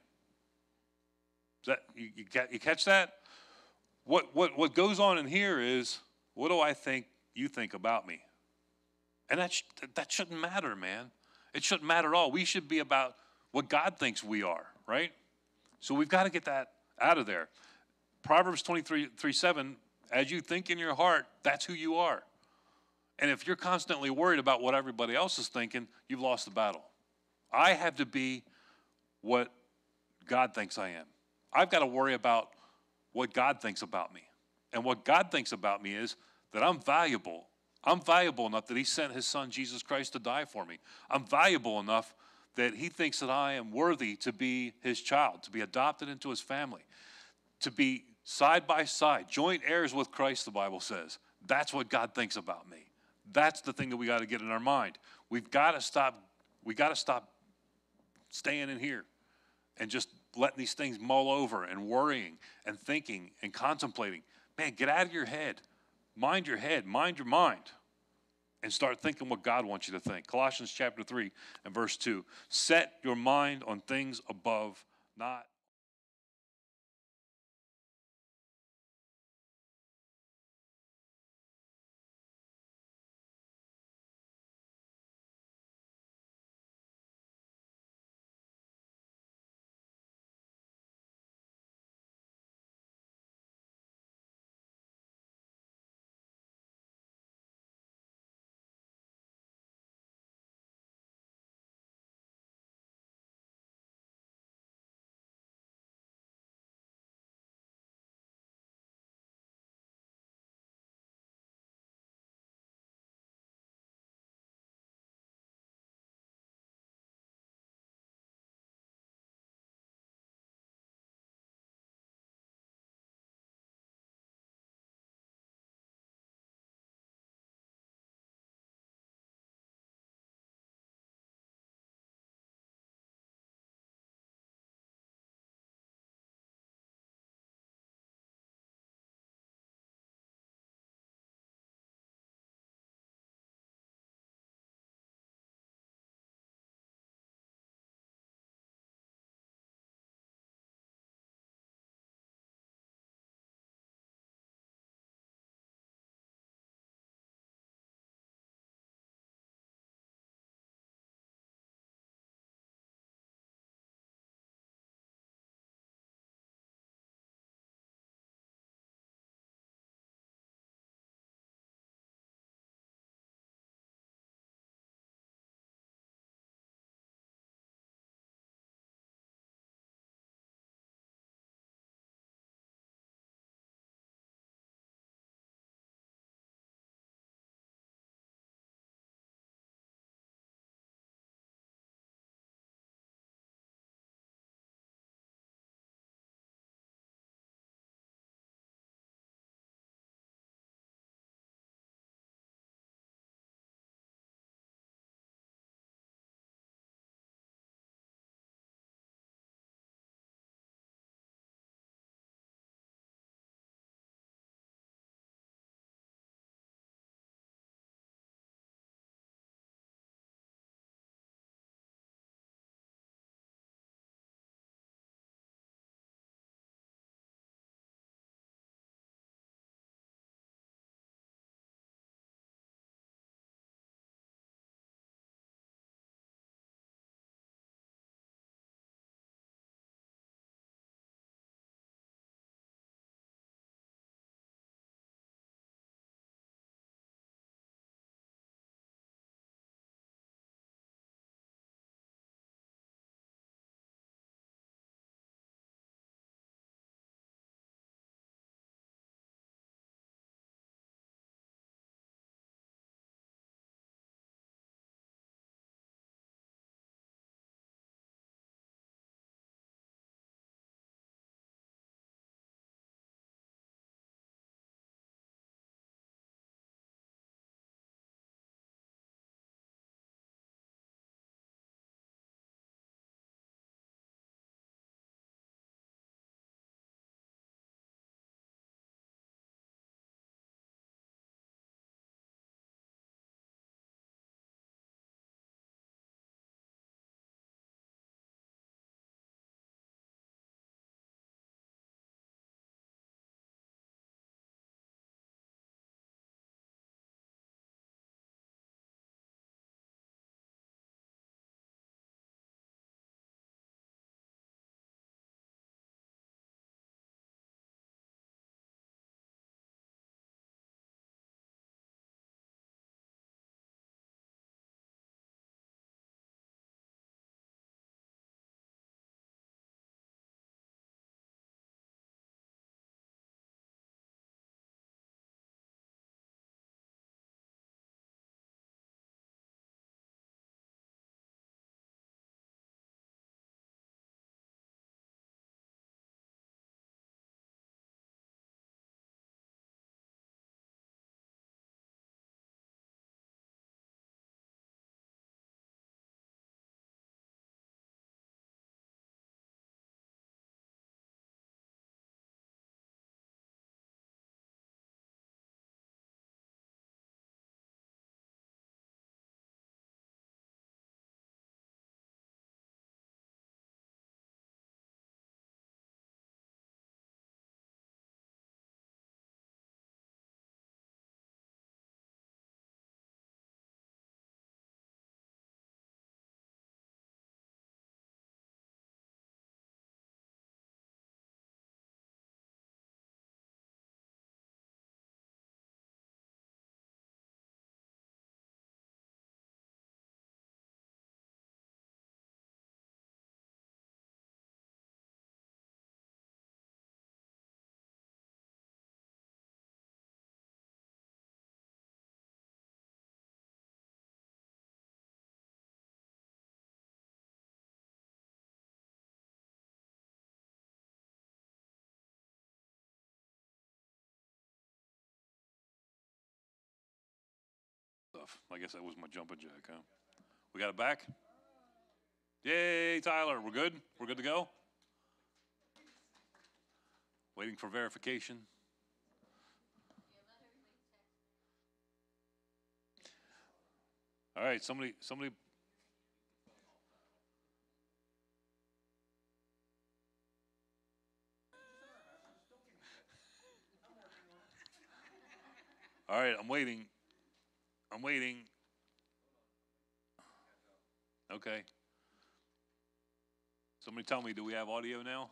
[SPEAKER 5] Is that, you, you, you catch that? What, what, what goes on in here is, what do I think you think about me? And that, sh- that shouldn't matter, man. It shouldn't matter at all. We should be about what God thinks we are, right? So we've got to get that out of there. Proverbs twenty-three seven, as you think in your heart, that's who you are. And if you're constantly worried about what everybody else is thinking, you've lost the battle. I have to be what God thinks I am. I've got to worry about what God thinks about me. And what God thinks about me is that I'm valuable. I'm valuable enough that he sent his son, Jesus Christ, to die for me. I'm valuable enough that he thinks that I am worthy to be his child, to be adopted into his family, to be side by side, joint heirs with Christ, the Bible says. That's what God thinks about me. That's the thing that we got to get in our mind. We've got to stop, we got to stop staying in here and just letting these things mull over and worrying and thinking and contemplating. Man, get out of your head. Mind your head. Mind your mind. And start thinking what God wants you to think. Colossians chapter three and verse two. Set your mind on things above, not stuff. I guess that was my jumping jack, huh? We got it back? Yay, Tyler. We're good? We're good to go? Waiting for verification. All right, somebody, somebody. All right, I'm waiting. I'm waiting. Okay. Somebody tell me, do we have audio now?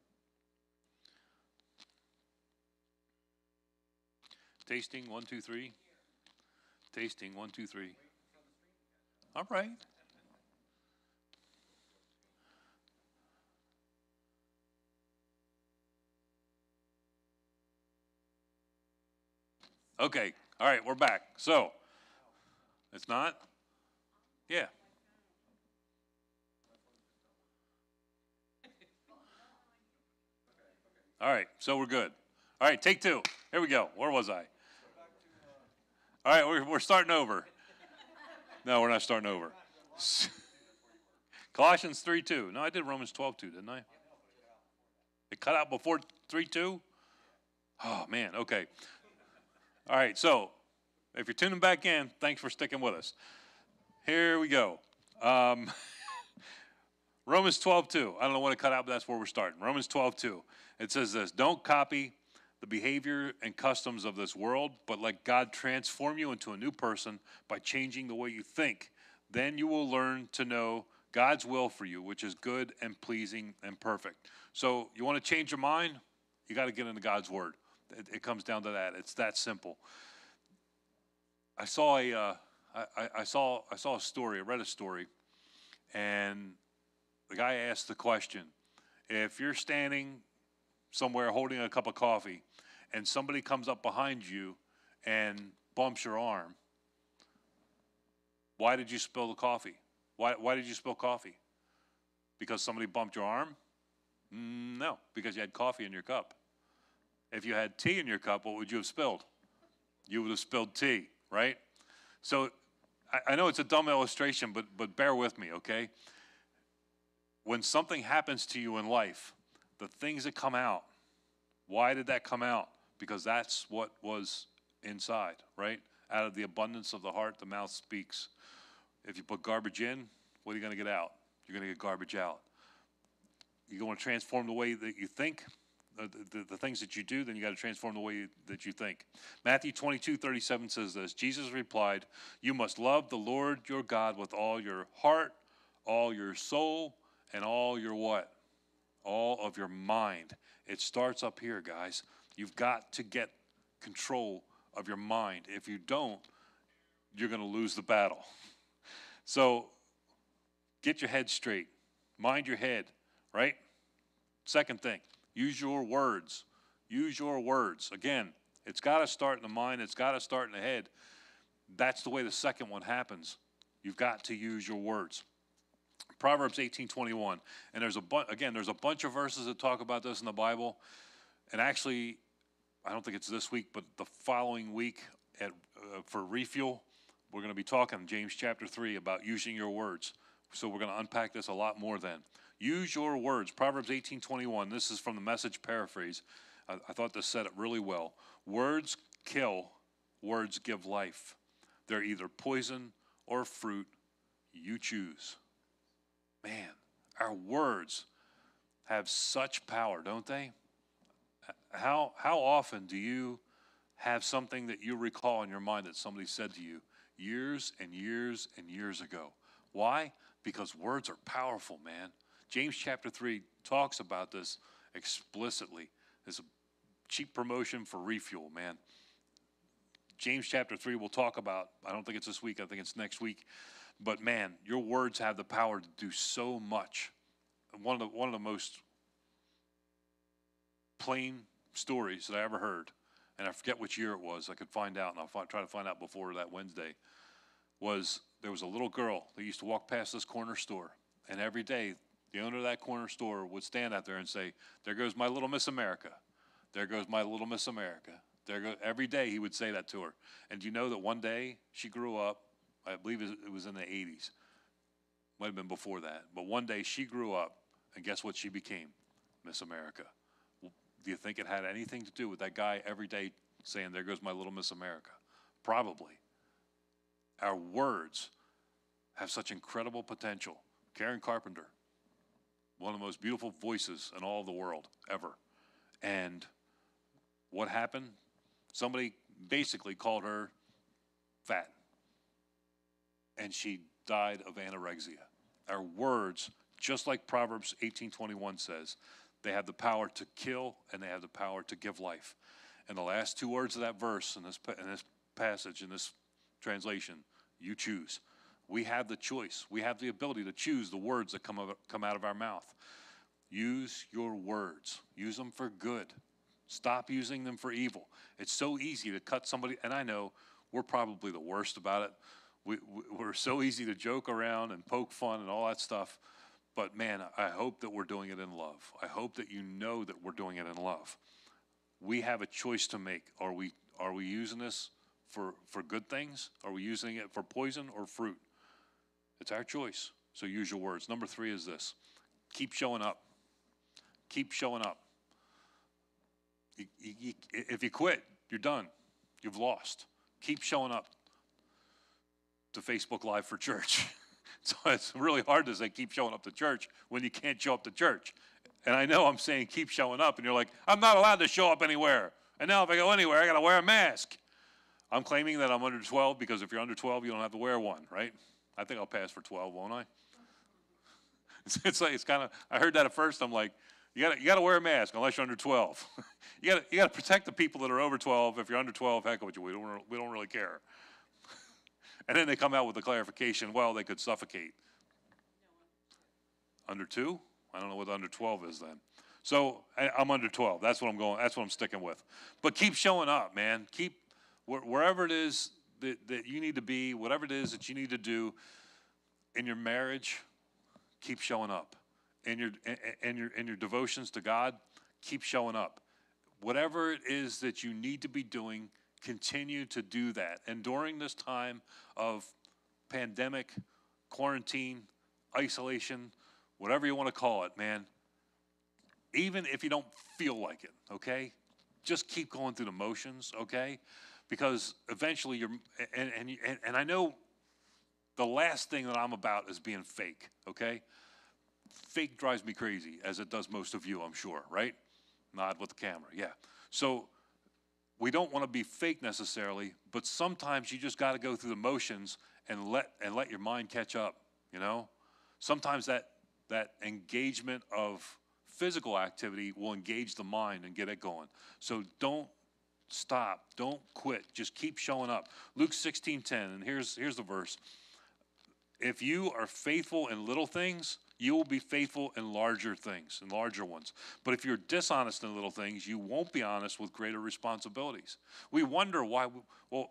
[SPEAKER 5] Tasting, one, two, three. Tasting, one, two, three. All right. Okay. All right, we're back. So, it's not? Yeah. All right, so we're good. All right, take two. Here we go. Where was I? All right, we're, we're starting over. No, we're not starting over. Colossians three two. No, I did Romans twelve two, didn't I? It cut out before three two? Oh, man, okay. All right, so if you're tuning back in, thanks for sticking with us. Here we go. Um, Romans twelve two. I don't know what it cut out, but that's where we're starting. Romans twelve two. It says this, don't copy the behavior and customs of this world, but let God transform you into a new person by changing the way you think. Then you will learn to know God's will for you, which is good and pleasing and perfect. So you want to change your mind? You got to get into God's word. It, it comes down to that. It's that simple. I saw a, uh, I, I saw, I saw a story. I read a story, and the guy asked the question: if you're standing somewhere holding a cup of coffee, and somebody comes up behind you and bumps your arm, why did you spill the coffee? Why, why did you spill coffee? Because somebody bumped your arm? Mm, no, because you had coffee in your cup. If you had tea in your cup, what would you have spilled? You would have spilled tea, right? So I, I know it's a dumb illustration, but, but bear with me, okay? When something happens to you in life, the things that come out, why did that come out? Because that's what was inside, right? Out of the abundance of the heart, the mouth speaks. If you put garbage in, what are you going to get out? You're going to get garbage out. You want to transform the way that you think, the, the, the things that you do, then you got to transform the way you, that you think. Matthew twenty-two thirty-seven says this, Jesus replied, you must love the Lord your God with all your heart, all your soul, and all your what? All of your mind. It starts up here, guys. You've got to get control of your mind. If you don't, you're going to lose the battle. So get your head straight. Mind your head, right? Second thing, use your words. Use your words. Again, it's got to start in the mind. It's got to start in the head. That's the way the second one happens. You've got to use your words. Proverbs eighteen twenty-one, and there's a bu- again, there's a bunch of verses that talk about this in the Bible, and actually, I don't think it's this week, but the following week at uh, for refuel, we're going to be talking James chapter three about using your words. So we're going to unpack this a lot more then. Use your words. Proverbs eighteen twenty-one. This is from the Message paraphrase. I, I thought this said it really well. Words kill. Words give life. They're either poison or fruit. You choose. Man, our words have such power, don't they? How how often do you have something that you recall in your mind that somebody said to you years and years and years ago? Why? Because words are powerful, man. James chapter three talks about this explicitly. It's a cheap promotion for refuel, man. James chapter three we'll talk about. I don't think it's this week. I think it's next week. But man, your words have the power to do so much. One of the one of the most plain stories that I ever heard, and I forget which year it was. I could find out, and I'll fi- try to find out before that Wednesday. Was there was a little girl that used to walk past this corner store, and every day the owner of that corner store would stand out there and say, "There goes my little Miss America. There goes my little Miss America." There go, every day he would say that to her. And do you know that one day she grew up, I believe it was in the eighties, might have been before that, but one day she grew up, and guess what she became? Miss America. Do you think it had anything to do with that guy every day saying, there goes my little Miss America? Probably. Our words have such incredible potential. Karen Carpenter, one of the most beautiful voices in all of the world ever. And what happened? Somebody basically called her fat. And she died of anorexia. Our words, just like Proverbs eighteen twenty-one says, they have the power to kill and they have the power to give life. And the last two words of that verse in this, in this passage, in this translation, you choose. We have the choice. We have the ability to choose the words that come, of, come out of our mouth. Use your words. Use them for good. Stop using them for evil. It's so easy to cut somebody, and I know we're probably the worst about it. We, we, we're so easy to joke around and poke fun and all that stuff. But man, I hope that we're doing it in love. I hope that you know that we're doing it in love. We have a choice to make. Are we, are we using this for, for good things? Are we using it for poison or fruit? It's our choice. So use your words. Number three is this. Keep showing up. Keep showing up. You, you, you, if you quit, you're done. You've lost. Keep showing up to Facebook Live for church. So it's really hard to say keep showing up to church when you can't show up to church. And I know I'm saying keep showing up, and you're like, I'm not allowed to show up anywhere. And now if I go anywhere, I got to wear a mask. I'm claiming that I'm under twelve because if you're under twelve, you don't have to wear one, right? I think I'll pass for twelve, won't I? It's, it's like it's kind of. I heard that at first. I'm like, you got you got to wear a mask unless you're under twelve. you got you got to protect the people that are over twelve. If you're under twelve, heck with you. We don't we don't really care. And then they come out with the clarification, well, they could suffocate. Under two? I don't know what under twelve is then. So I, I'm under twelve. That's what I'm going, that's what I'm sticking with. But keep showing up, man. Keep, wh- wherever it is that, that you need to be, whatever it is that you need to do in your marriage, keep showing up. In your, in, in your, in your devotions to God, keep showing up. Whatever it is that you need to be doing, continue to do that. And during this time of pandemic, quarantine, isolation, whatever you want to call it, man, even if you don't feel like it, okay, just keep going through the motions, okay, because eventually you're, and, and, and, and I know the last thing that I'm about is being fake, okay? Fake drives me crazy, as it does most of you, I'm sure, right? Nod with the camera, yeah. So we don't want to be fake necessarily, but sometimes you just got to go through the motions and let and let your mind catch up, you know? Sometimes that that engagement of physical activity will engage the mind and get it going. So don't stop, don't quit, just keep showing up. Luke sixteen ten, and here's here's the verse. If you are faithful in little things, you will be faithful in larger things, in larger ones. But if you're dishonest in little things, you won't be honest with greater responsibilities. We wonder why, we, well,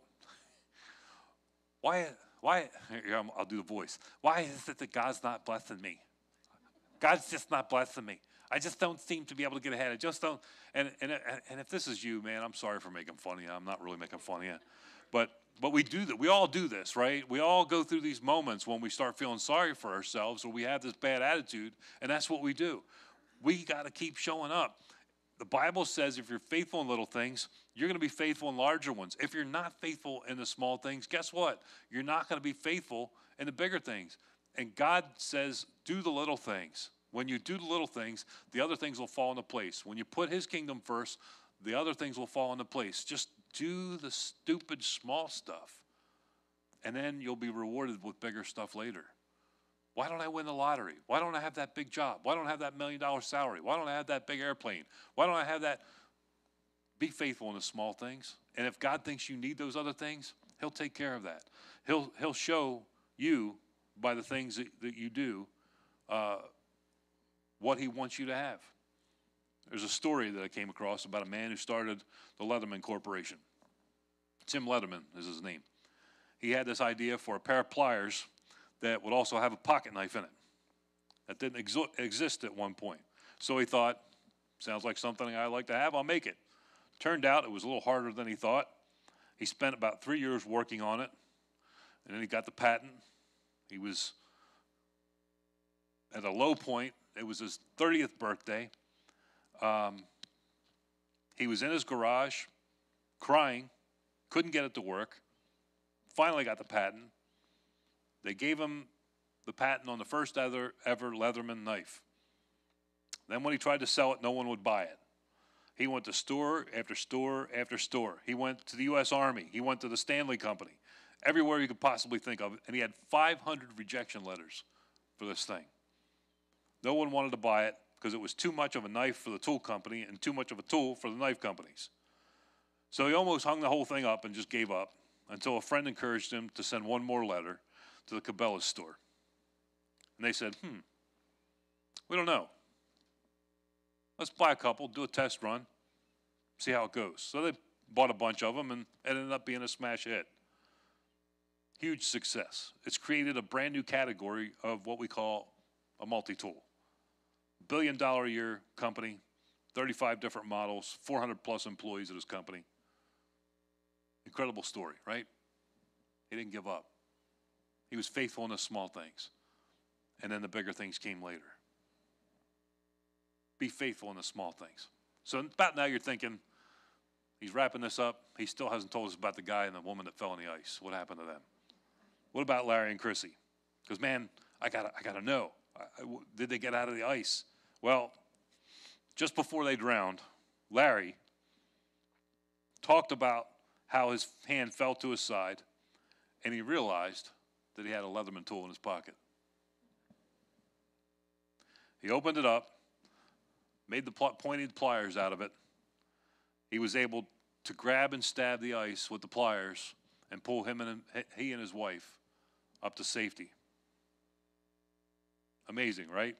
[SPEAKER 5] why, why, here, I'll do the voice. Why is it that God's not blessing me? God's just not blessing me. I just don't seem to be able to get ahead. I just don't, and, and, and if this is you, man, I'm sorry for making fun of you. I'm not really making fun of you. But But we do that. We all do this, right? We all go through these moments when we start feeling sorry for ourselves or we have this bad attitude, and that's what we do. We got to keep showing up. The Bible says if you're faithful in little things, you're going to be faithful in larger ones. If you're not faithful in the small things, guess what? You're not going to be faithful in the bigger things. And God says, do the little things. When you do the little things, the other things will fall into place. When you put his kingdom first, the other things will fall into place. Just do the stupid small stuff, and then you'll be rewarded with bigger stuff later. Why don't I win the lottery? Why don't I have that big job? Why don't I have that million dollar salary? Why don't I have that big airplane? Why don't I have that? Be faithful in the small things. And if God thinks you need those other things, he'll take care of that. He'll, he'll show you by the things that, that you do uh, what he wants you to have. There's a story that I came across about a man who started the Leatherman Corporation. Tim Leatherman is his name. He had this idea for a pair of pliers that would also have a pocket knife in it. That didn't exo- exist at one point. So he thought, sounds like something I like to have, I'll make it. Turned out it was a little harder than he thought. He spent about three years working on it, and then he got the patent. He was at a low point. It was his thirtieth birthday. Um, he was in his garage crying, couldn't get it to work, finally got the patent. They gave him the patent on the first ever, ever Leatherman knife. Then when he tried to sell it, no one would buy it. He went to store after store after store. He went to the U S Army. He went to the Stanley Company, everywhere you could possibly think of. And he had five hundred rejection letters for this thing. No one wanted to buy it because it was too much of a knife for the tool company and too much of a tool for the knife companies. So he almost hung the whole thing up and just gave up until a friend encouraged him to send one more letter to the Cabela's store. And they said, hmm, we don't know. Let's buy a couple, do a test run, see how it goes. So they bought a bunch of them, and it ended up being a smash hit. Huge success. It's created a brand new category of what we call a multi-tool. Billion dollar a year company, thirty-five different models, four hundred plus employees at his company. Incredible story, right? He didn't give up. He was faithful in the small things. And then the bigger things came later. Be faithful in the small things. So about now you're thinking, he's wrapping this up. He still hasn't told us about the guy and the woman that fell in the ice. What happened to them? What about Larry and Chrissy? Because, man, I got I gotta know. I, I, did they get out of the ice? Well, just before they drowned, Larry talked about how his hand fell to his side, and he realized that he had a Leatherman tool in his pocket. He opened it up, made the pl- pointed pliers out of it. He was able to grab and stab the ice with the pliers and pull him and he and his wife up to safety. Amazing, right?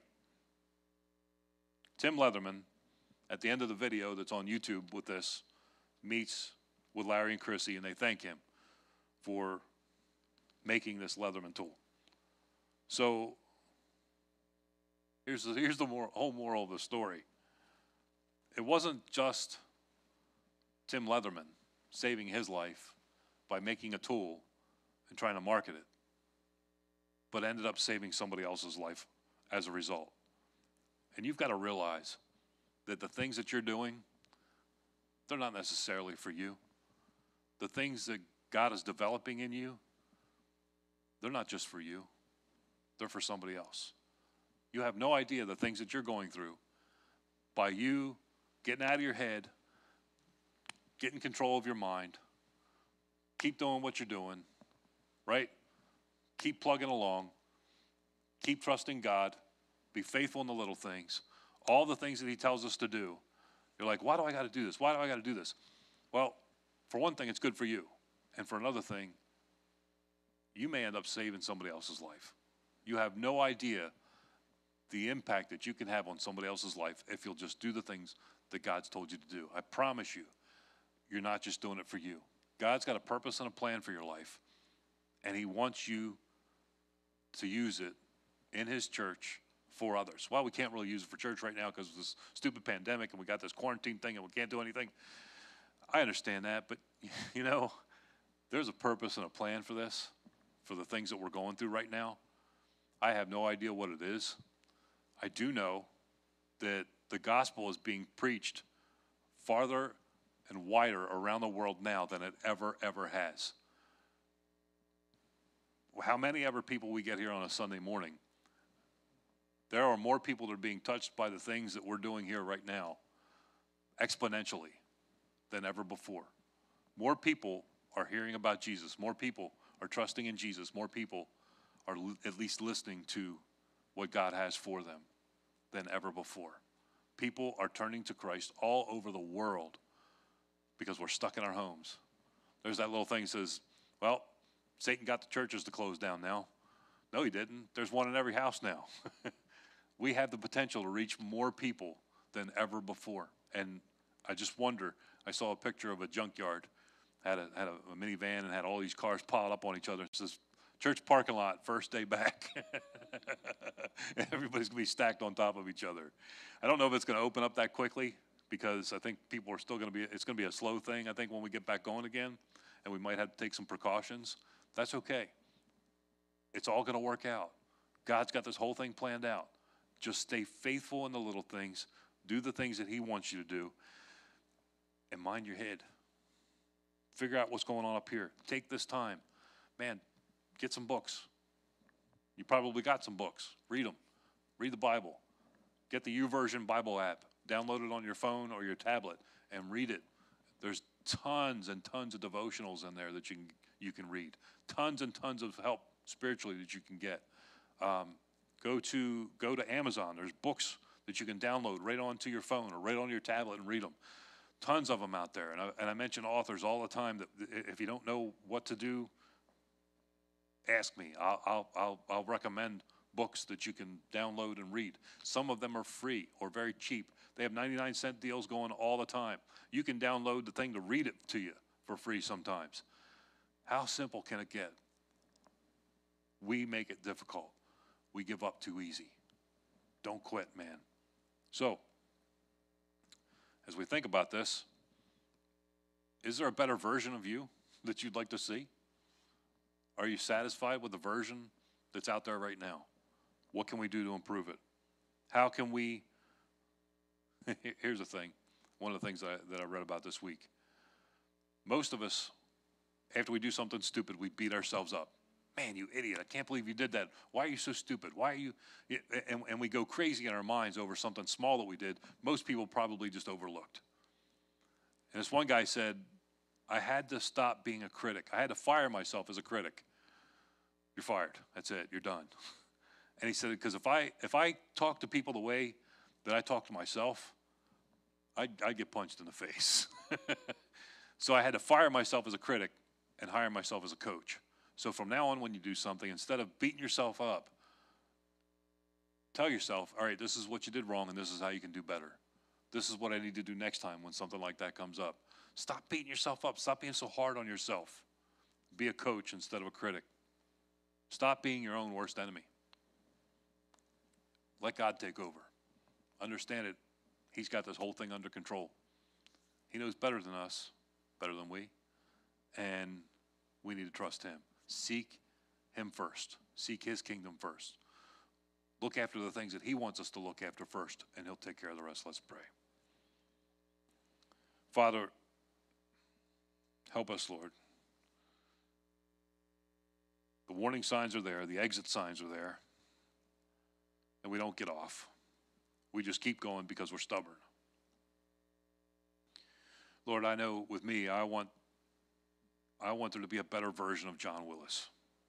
[SPEAKER 5] Tim Leatherman, at the end of the video that's on YouTube with this, meets with Larry and Chrissy, and they thank him for making this Leatherman tool. So here's the, here's the more, whole moral of the story. It wasn't just Tim Leatherman saving his life by making a tool and trying to market it, but ended up saving somebody else's life as a result. And you've got to realize that the things that you're doing, they're not necessarily for you. The things that God is developing in you, they're not just for you. They're for somebody else. You have no idea the things that you're going through by you getting out of your head, getting control of your mind, keep doing what you're doing, right? Keep plugging along, keep trusting God, be faithful in the little things, all the things that he tells us to do. You're like, why do I got to do this? Why do I got to do this? Well, for one thing, it's good for you. And for another thing, you may end up saving somebody else's life. You have no idea the impact that you can have on somebody else's life if you'll just do the things that God's told you to do. I promise you, you're not just doing it for you. God's got a purpose and a plan for your life, and he wants you to use it in his church for others. Well, we can't really use it for church right now because of this stupid pandemic, and we got this quarantine thing, and we can't do anything. I understand that, but, you know, there's a purpose and a plan for this, for the things that we're going through right now. I have no idea what it is. I do know that the gospel is being preached farther and wider around the world now than it ever, ever has. How many ever people we get here on a Sunday morning, there are more people that are being touched by the things that we're doing here right now exponentially than ever before. More people are hearing about Jesus. More people are trusting in Jesus. More people are l- at least listening to what God has for them than ever before. People are turning to Christ all over the world because we're stuck in our homes. There's that little thing that says, well, Satan got the churches to close down now. No, he didn't. There's one in every house now. We have the potential to reach more people than ever before. And I just wonder, I saw a picture of a junkyard, had a, had a, a minivan and had all these cars piled up on each other. It says, church parking lot, first day back. Everybody's going to be stacked on top of each other. I don't know if it's going to open up that quickly because I think people are still going to be, it's going to be a slow thing, I think, when we get back going again, and we might have to take some precautions. That's okay. It's all going to work out. God's got this whole thing planned out. Just stay faithful in the little things. Do the things that he wants you to do. And mind your head. Figure out what's going on up here. Take this time. Man, get some books. You probably got some books. Read them. Read the Bible. Get the YouVersion Bible app. Download it on your phone or your tablet and read it. There's tons and tons of devotionals in there that you can, you can read. Tons and tons of help spiritually that you can get. Um, go to go to Amazon. There's books that you can download right onto your phone or right on your tablet and read them. Tons of them out there. And I, and I mention authors all the time that if you don't know what to do, ask me. I'll, I'll, I'll, I'll recommend books that you can download and read. Some of them are free or very cheap. They have ninety-nine cent deals going all the time. You can download the thing to read it to you for free sometimes. How simple can it get? We make it difficult. We give up too easy. Don't quit, man. So, as we think about this, is there a better version of you that you'd like to see? Are you satisfied with the version that's out there right now? What can we do to improve it? How can we, here's the thing, one of the things that I, that I read about this week. Most of us, after we do something stupid, we beat ourselves up. Man, you idiot, I can't believe you did that. Why are you so stupid? Why are you, and, and we go crazy in our minds over something small that we did. Most people probably just overlooked. And this one guy said, I had to stop being a critic. I had to fire myself as a critic. You're fired. That's it. You're done. And he said, because if I if I talk to people the way that I talk to myself, I'd, I'd get punched in the face. So I had to fire myself as a critic and hire myself as a coach. So from now on, when you do something, instead of beating yourself up, tell yourself, all right, this is what you did wrong, and this is how you can do better. This is what I need to do next time when something like that comes up. Stop beating yourself up. Stop being so hard on yourself. Be a coach instead of a critic. Stop being your own worst enemy. Let God take over. Understand it. He's got this whole thing under control. He knows better than us, better than we, and we need to trust him. Seek him first. Seek his kingdom first. Look after the things that he wants us to look after first, and he'll take care of the rest. Let's pray. Father, help us, Lord. The warning signs are there. The exit signs are there. And we don't get off. We just keep going because we're stubborn. Lord, I know with me, I want I want there to be a better version of John Willis.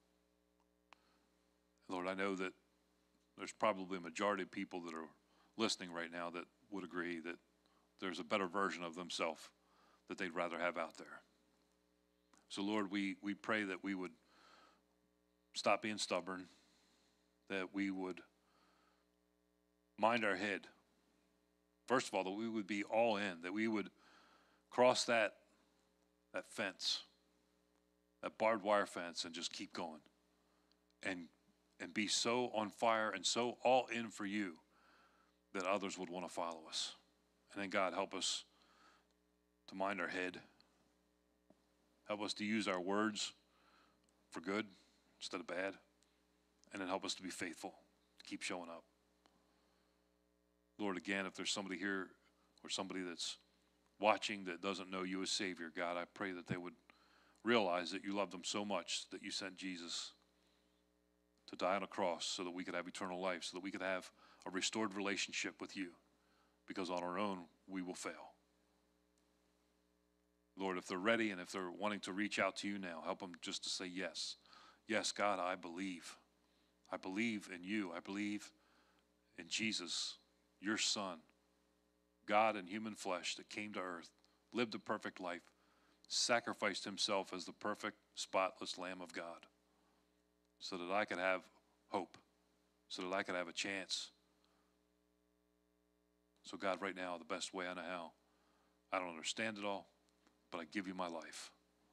[SPEAKER 5] Lord, I know that there's probably a majority of people that are listening right now that would agree that there's a better version of themselves that they'd rather have out there. So, Lord, we, we pray that we would stop being stubborn, that we would mind our head. First of all, that we would be all in, that we would cross that, that fence, that barbed wire fence, and just keep going and and be so on fire and so all in for you that others would want to follow us. And then, God, help us to mind our head. Help us to use our words for good instead of bad. And then help us to be faithful, to keep showing up. Lord, again, if there's somebody here or somebody that's watching that doesn't know you as Savior, God, I pray that they would realize that you loved them so much that you sent Jesus to die on a cross so that we could have eternal life, so that we could have a restored relationship with you, because on our own, we will fail. Lord, if they're ready and if they're wanting to reach out to you now, help them just to say yes. Yes, God, I believe. I believe in you. I believe in Jesus, your Son, God in human flesh that came to earth, lived a perfect life, sacrificed himself as the perfect, spotless Lamb of God, so that I could have hope, so that I could have a chance. So God, right now, the best way I know how, I don't understand it all, but I give you my life.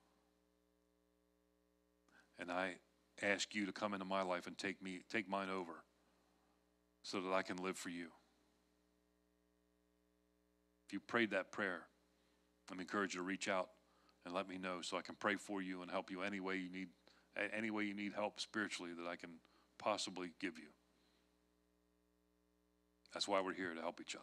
[SPEAKER 5] And I ask you to come into my life and take me, take mine over, so that I can live for you. If you prayed that prayer, I'm encouraged you to reach out and let me know so I can pray for you and help you any way you need, any way you need help spiritually that I can possibly give you. That's why we're here, to help each other.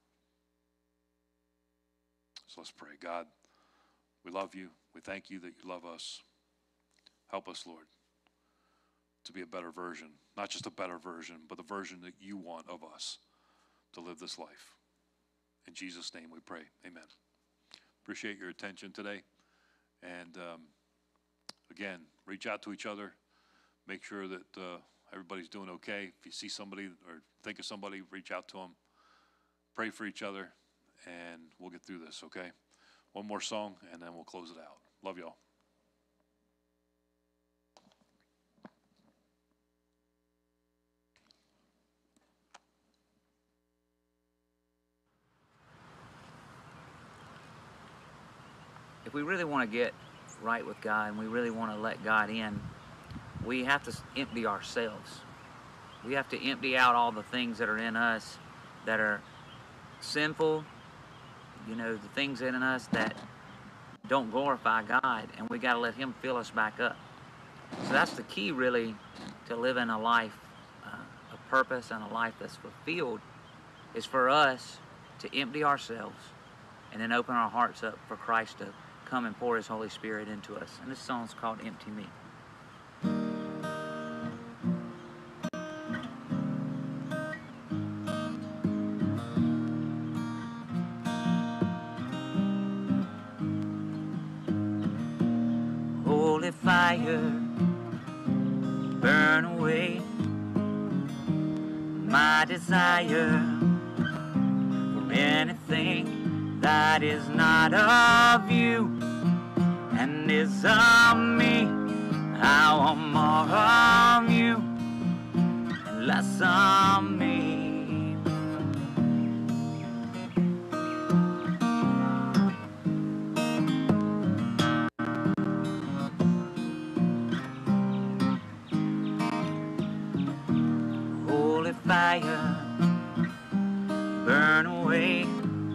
[SPEAKER 5] So let's pray. God, we love you. We thank you that you love us. Help us, Lord, to be a better version. Not just a better version, but the version that you want of us to live this life. In Jesus' name we pray. Amen. Appreciate your attention today. And um, again, reach out to each other. Make sure that uh, everybody's doing okay. If you see somebody or think of somebody, reach out to them. Pray for each other, and we'll get through this, okay? One more song, and then we'll close it out. Love y'all.
[SPEAKER 4] If we really want to get right with God and we really want to let God in, we have to empty ourselves. We have to empty out all the things that are in us that are sinful, you know, the things in us that don't glorify God, and we got to let Him fill us back up. So that's the key, really, to living a life uh, of purpose and a life that's fulfilled, is for us to empty ourselves and then open our hearts up for Christ to come and pour His Holy Spirit into us. And this song's called Empty Me. Holy fire, burn away my desire for anything that is not of you and is of me. I want more of you and less of me. Holy fire, burn away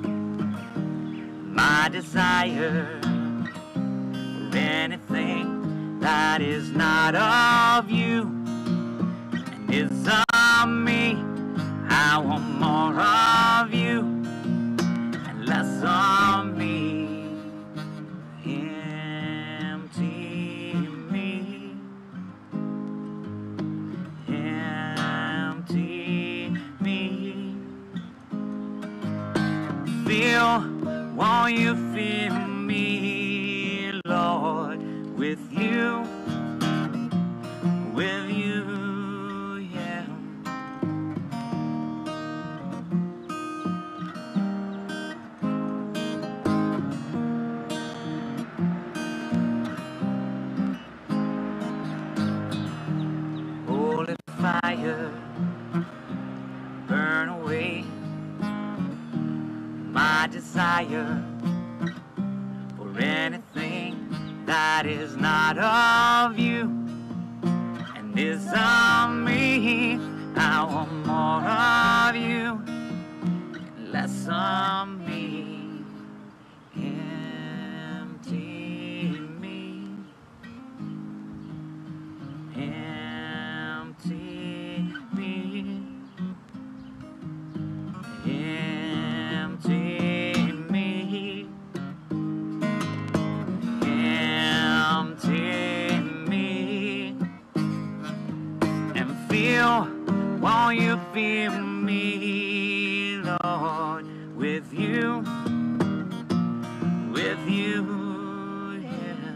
[SPEAKER 4] my desire for anything that is not of you and is of me. I want more of you and less of me. Empty me, empty me. Feel, won't you fill me, Lord, with you, with you, yeah. Holy fire, burn away my desire for anything that is not of you and is of me. I want more of you and less of me. Empty me, empty me, empty me, empty me, and feel, won't you fill me, Lord, with you, with you, yeah.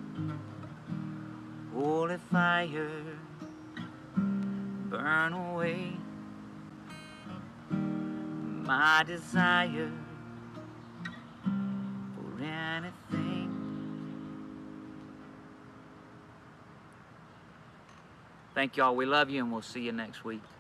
[SPEAKER 4] Holy fire, burn away my desire for anything. Thank y'all. We love you, and we'll see you next week.